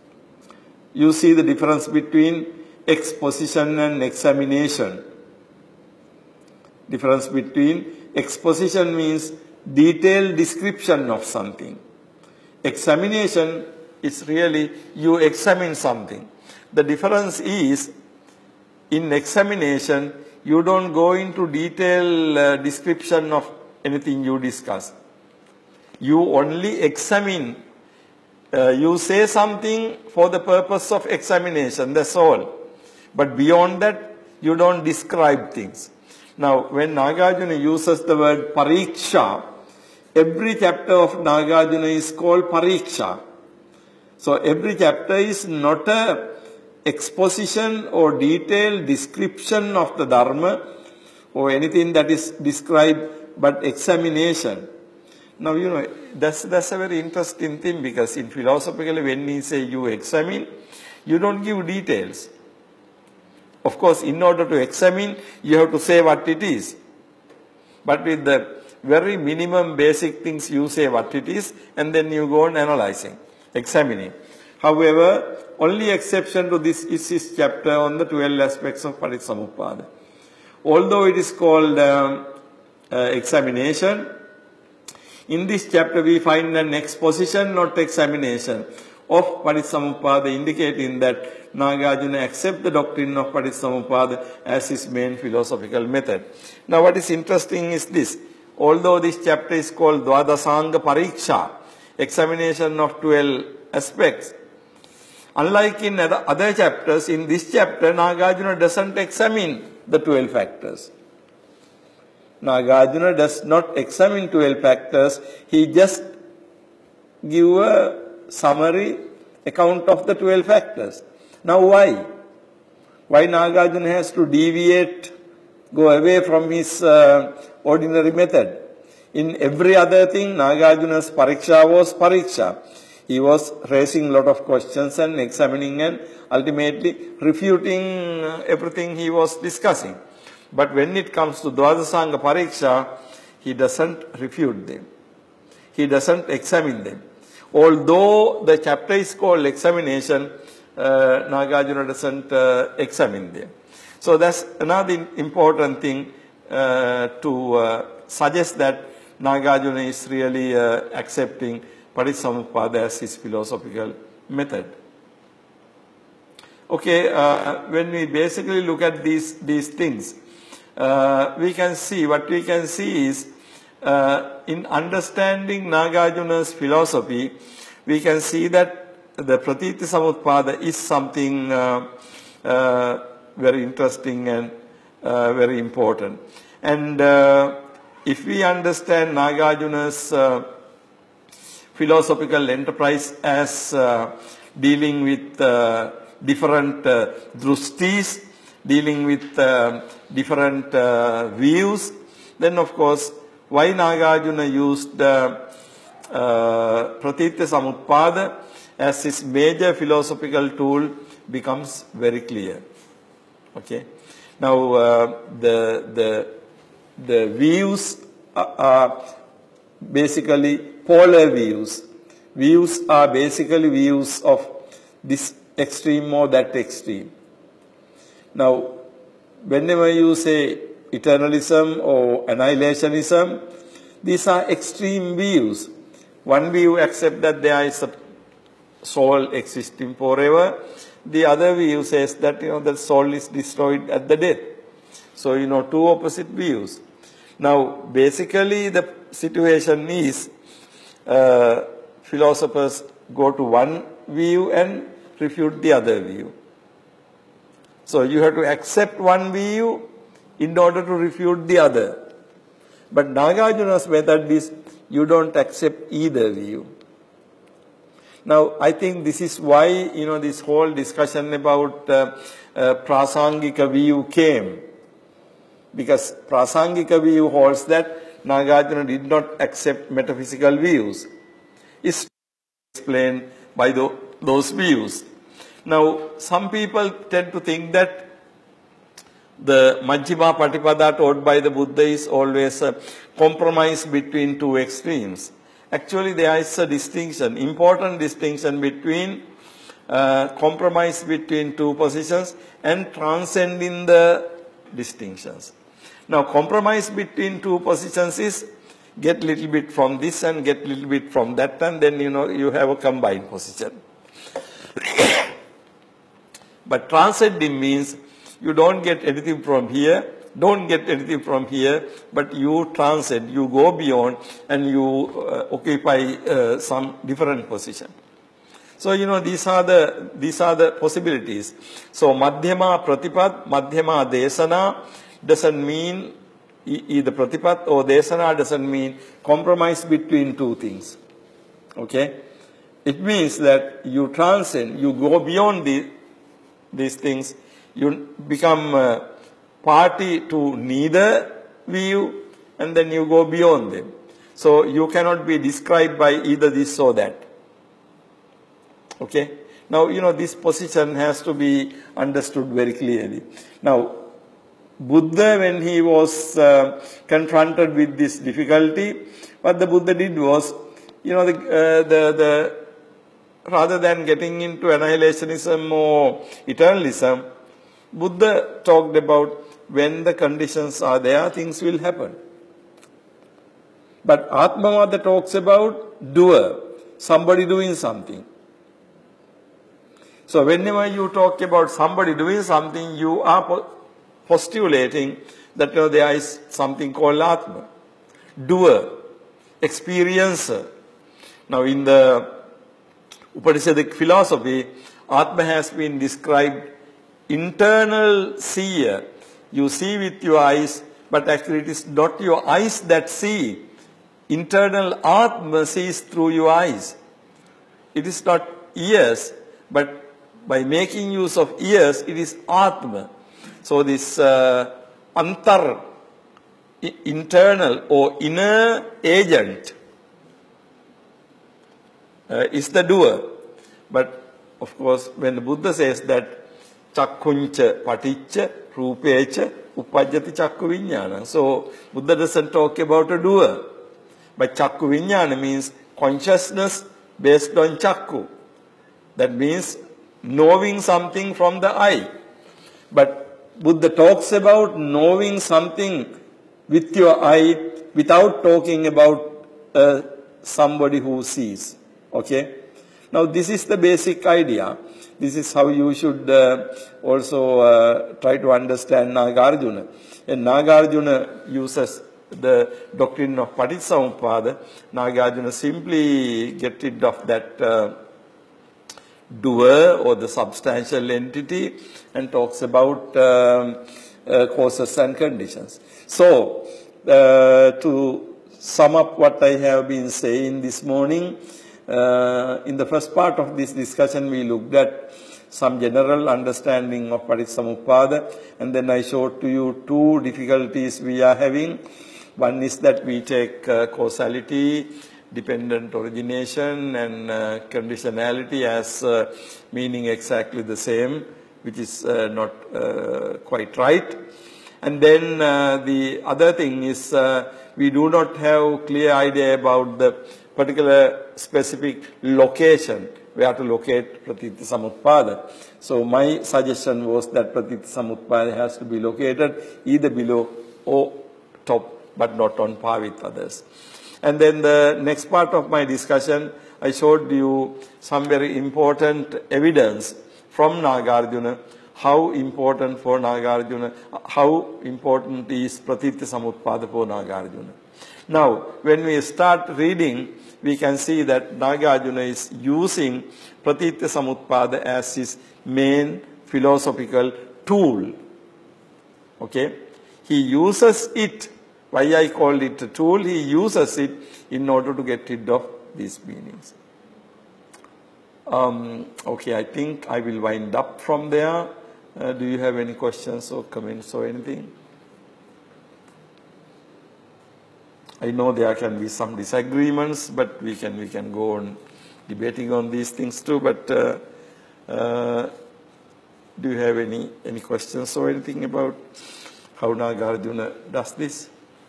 You see the difference between exposition and examination. Difference between exposition means detailed description of something. Examination is really you examine something. The difference is in examination you don't go into detailed uh, description of anything you discuss. You only examine. Uh, you say something for the purpose of examination, that's all. But beyond that, you don't describe things. Now, when Nagarjuna uses the word pariksha, every chapter of Nagarjuna is called pariksha. So, every chapter is not a exposition or detailed description of the dharma or anything that is described, but examination. Now, you know, that's, that's a very interesting thing, because in philosophically, when we say you examine, you don't give details. Of course, in order to examine, you have to say what it is. But with the very minimum basic things, you say what it is, and then you go on analyzing, examining. However, only exception to this is this chapter on the twelve aspects of Paticcasamuppada. Although it is called um, uh, examination, in this chapter we find an exposition, not examination, of Paticcasamuppada, indicating that Nagarjuna accepts the doctrine of Paticcasamuppada as his main philosophical method. Now, what is interesting is this. Although this chapter is called Dwadasanga Pariksha, examination of twelve aspects, unlike in other chapters, in this chapter, Nagarjuna doesn't examine the twelve factors. Nagarjuna does not examine twelve factors, he just gives a summary account of the twelve factors. Now why? Why Nagarjuna has to deviate, go away from his uh, ordinary method? In every other thing, Nagarjuna's pariksha was pariksha. He was raising a lot of questions and examining and ultimately refuting everything he was discussing. But when it comes to Dwadasanga Pariksha, he doesn't refute them. He doesn't examine them. Although the chapter is called examination, uh, Nagarjuna doesn't uh, examine them. So that's another important thing uh, to uh, suggest that Nagarjuna is really uh, accepting Paticcasamuppada as his philosophical method. Okay, uh, when we basically look at these, these things, uh, we can see, what we can see is, uh, in understanding Nagarjuna's philosophy, we can see that the Pratiti Samutpada is something uh, uh, very interesting and uh, very important. And uh, if we understand Nagarjuna's uh, philosophical enterprise as uh, dealing with uh, different uh, drustis, dealing with uh, different uh, views, then of course, why Nagarjuna used uh, uh, Pratitya Samutpada as his major philosophical tool becomes very clear. Okay. Now, uh, the, the, the views are, are basically polar views. Views are basically views of this extreme or that extreme. Now, whenever you say eternalism or annihilationism, these are extreme views. One view accepts that there is a soul existing forever. The other view says that, you know, the soul is destroyed at the death. So, you know, two opposite views. Now, basically the situation is uh, philosophers go to one view and refute the other view. So, you have to accept one view in order to refute the other. But Nagarjuna's method is you don't accept either view. Now, I think this is why, you know, this whole discussion about uh, uh, Prasangika view came. Because Prasangika view holds that Nagarjuna did not accept metaphysical views. It's explained by the, those views. Now, some people tend to think that the Majjhima Patipada taught by the Buddha is always a compromise between two extremes. Actually, there is a distinction, important distinction between uh, compromise between two positions and transcending the distinctions. Now, compromise between two positions is get little bit from this and get little bit from that, and then you know you have a combined position. But transcending means you don't get anything from here, don't get anything from here, but you transcend, you go beyond, and you uh, occupy uh, some different position. So, you know, these are the, these are the possibilities. So, Madhyama Pratipad, Madhyama Desana doesn't mean e either Pratipad or Desana doesn't mean compromise between two things. Okay? It means that you transcend, you go beyond the, these things, you become uh, party to neither view, and then you go beyond them. So you cannot be described by either this or that. Okay? Now, you know, this position has to be understood very clearly. Now, Buddha, when he was uh, confronted with this difficulty, what the Buddha did was, you know, the, uh, the, the rather than getting into annihilationism or eternalism, Buddha talked about when the conditions are there, things will happen. But Atmavada talks about doer, somebody doing something. So whenever you talk about somebody doing something, you are postulating that you know, there is something called Atma. Doer, experiencer. Now in the Upanishadic philosophy, Atma has been described internal seer. You see with your eyes, but actually it is not your eyes that see. Internal Atma sees through your eyes. It is not ears, but by making use of ears, it is Atma. So this uh, Antar, internal or inner agent, uh, is the doer. But of course, when the Buddha says that Chakkuncha paticca rupecha upajjati chakku viññāna. So Buddha doesn't talk about a doer. But chakku viññāna means consciousness based on chakku. That means knowing something from the eye. But Buddha talks about knowing something with your eye without talking about uh, somebody who sees. Okay? Now this is the basic idea. This is how you should uh, also uh, try to understand Nagarjuna. And Nagarjuna uses the doctrine of Paticcasamuppada. Nagarjuna simply get rid of that uh, doer or the substantial entity and talks about um, uh, causes and conditions. So, uh, to sum up what I have been saying this morning, Uh, in the first part of this discussion, we looked at some general understanding of Paticcasamuppada, and then I showed to you two difficulties we are having. One is that we take uh, causality, dependent origination, and uh, conditionality as uh, meaning exactly the same, which is uh, not uh, quite right. And then uh, the other thing is uh, we do not have clear idea about the particular specific location where to locate Pratityasamutpada. So my suggestion was that Pratityasamutpada has to be located either below or top, but not on par with others. And then the next part of my discussion, I showed you some very important evidence from Nagarjuna, how important for Nagarjuna, how important is Pratityasamutpada for Nagarjuna. Now, when we start reading, we can see that Nagarjuna is using Pratityasamutpada as his main philosophical tool. Okay? he uses it. Why I called it a tool? He uses it in order to get rid of these meanings. Um, okay, I think I will wind up from there. Uh, do you have any questions or comments or anything? I know there can be some disagreements, but we can we can go on debating on these things too. But uh, uh, do you have any any questions or anything about how Nagarjuna does this?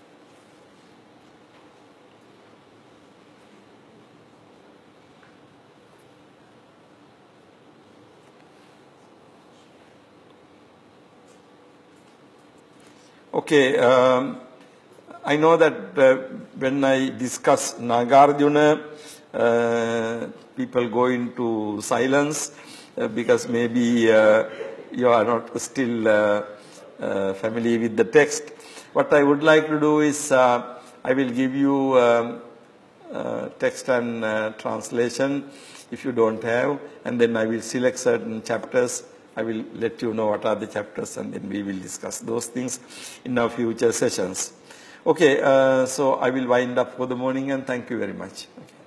Okay. Um, I know that uh, when I discuss Nagarjuna, uh, people go into silence uh, because maybe uh, you are not still uh, uh, familiar with the text. What I would like to do is uh, I will give you um, uh, text and uh, translation if you don't have, and then I will select certain chapters. I will let you know what are the chapters, and then we will discuss those things in our future sessions. Okay, uh, so I will wind up for the morning, and thank you very much. Okay.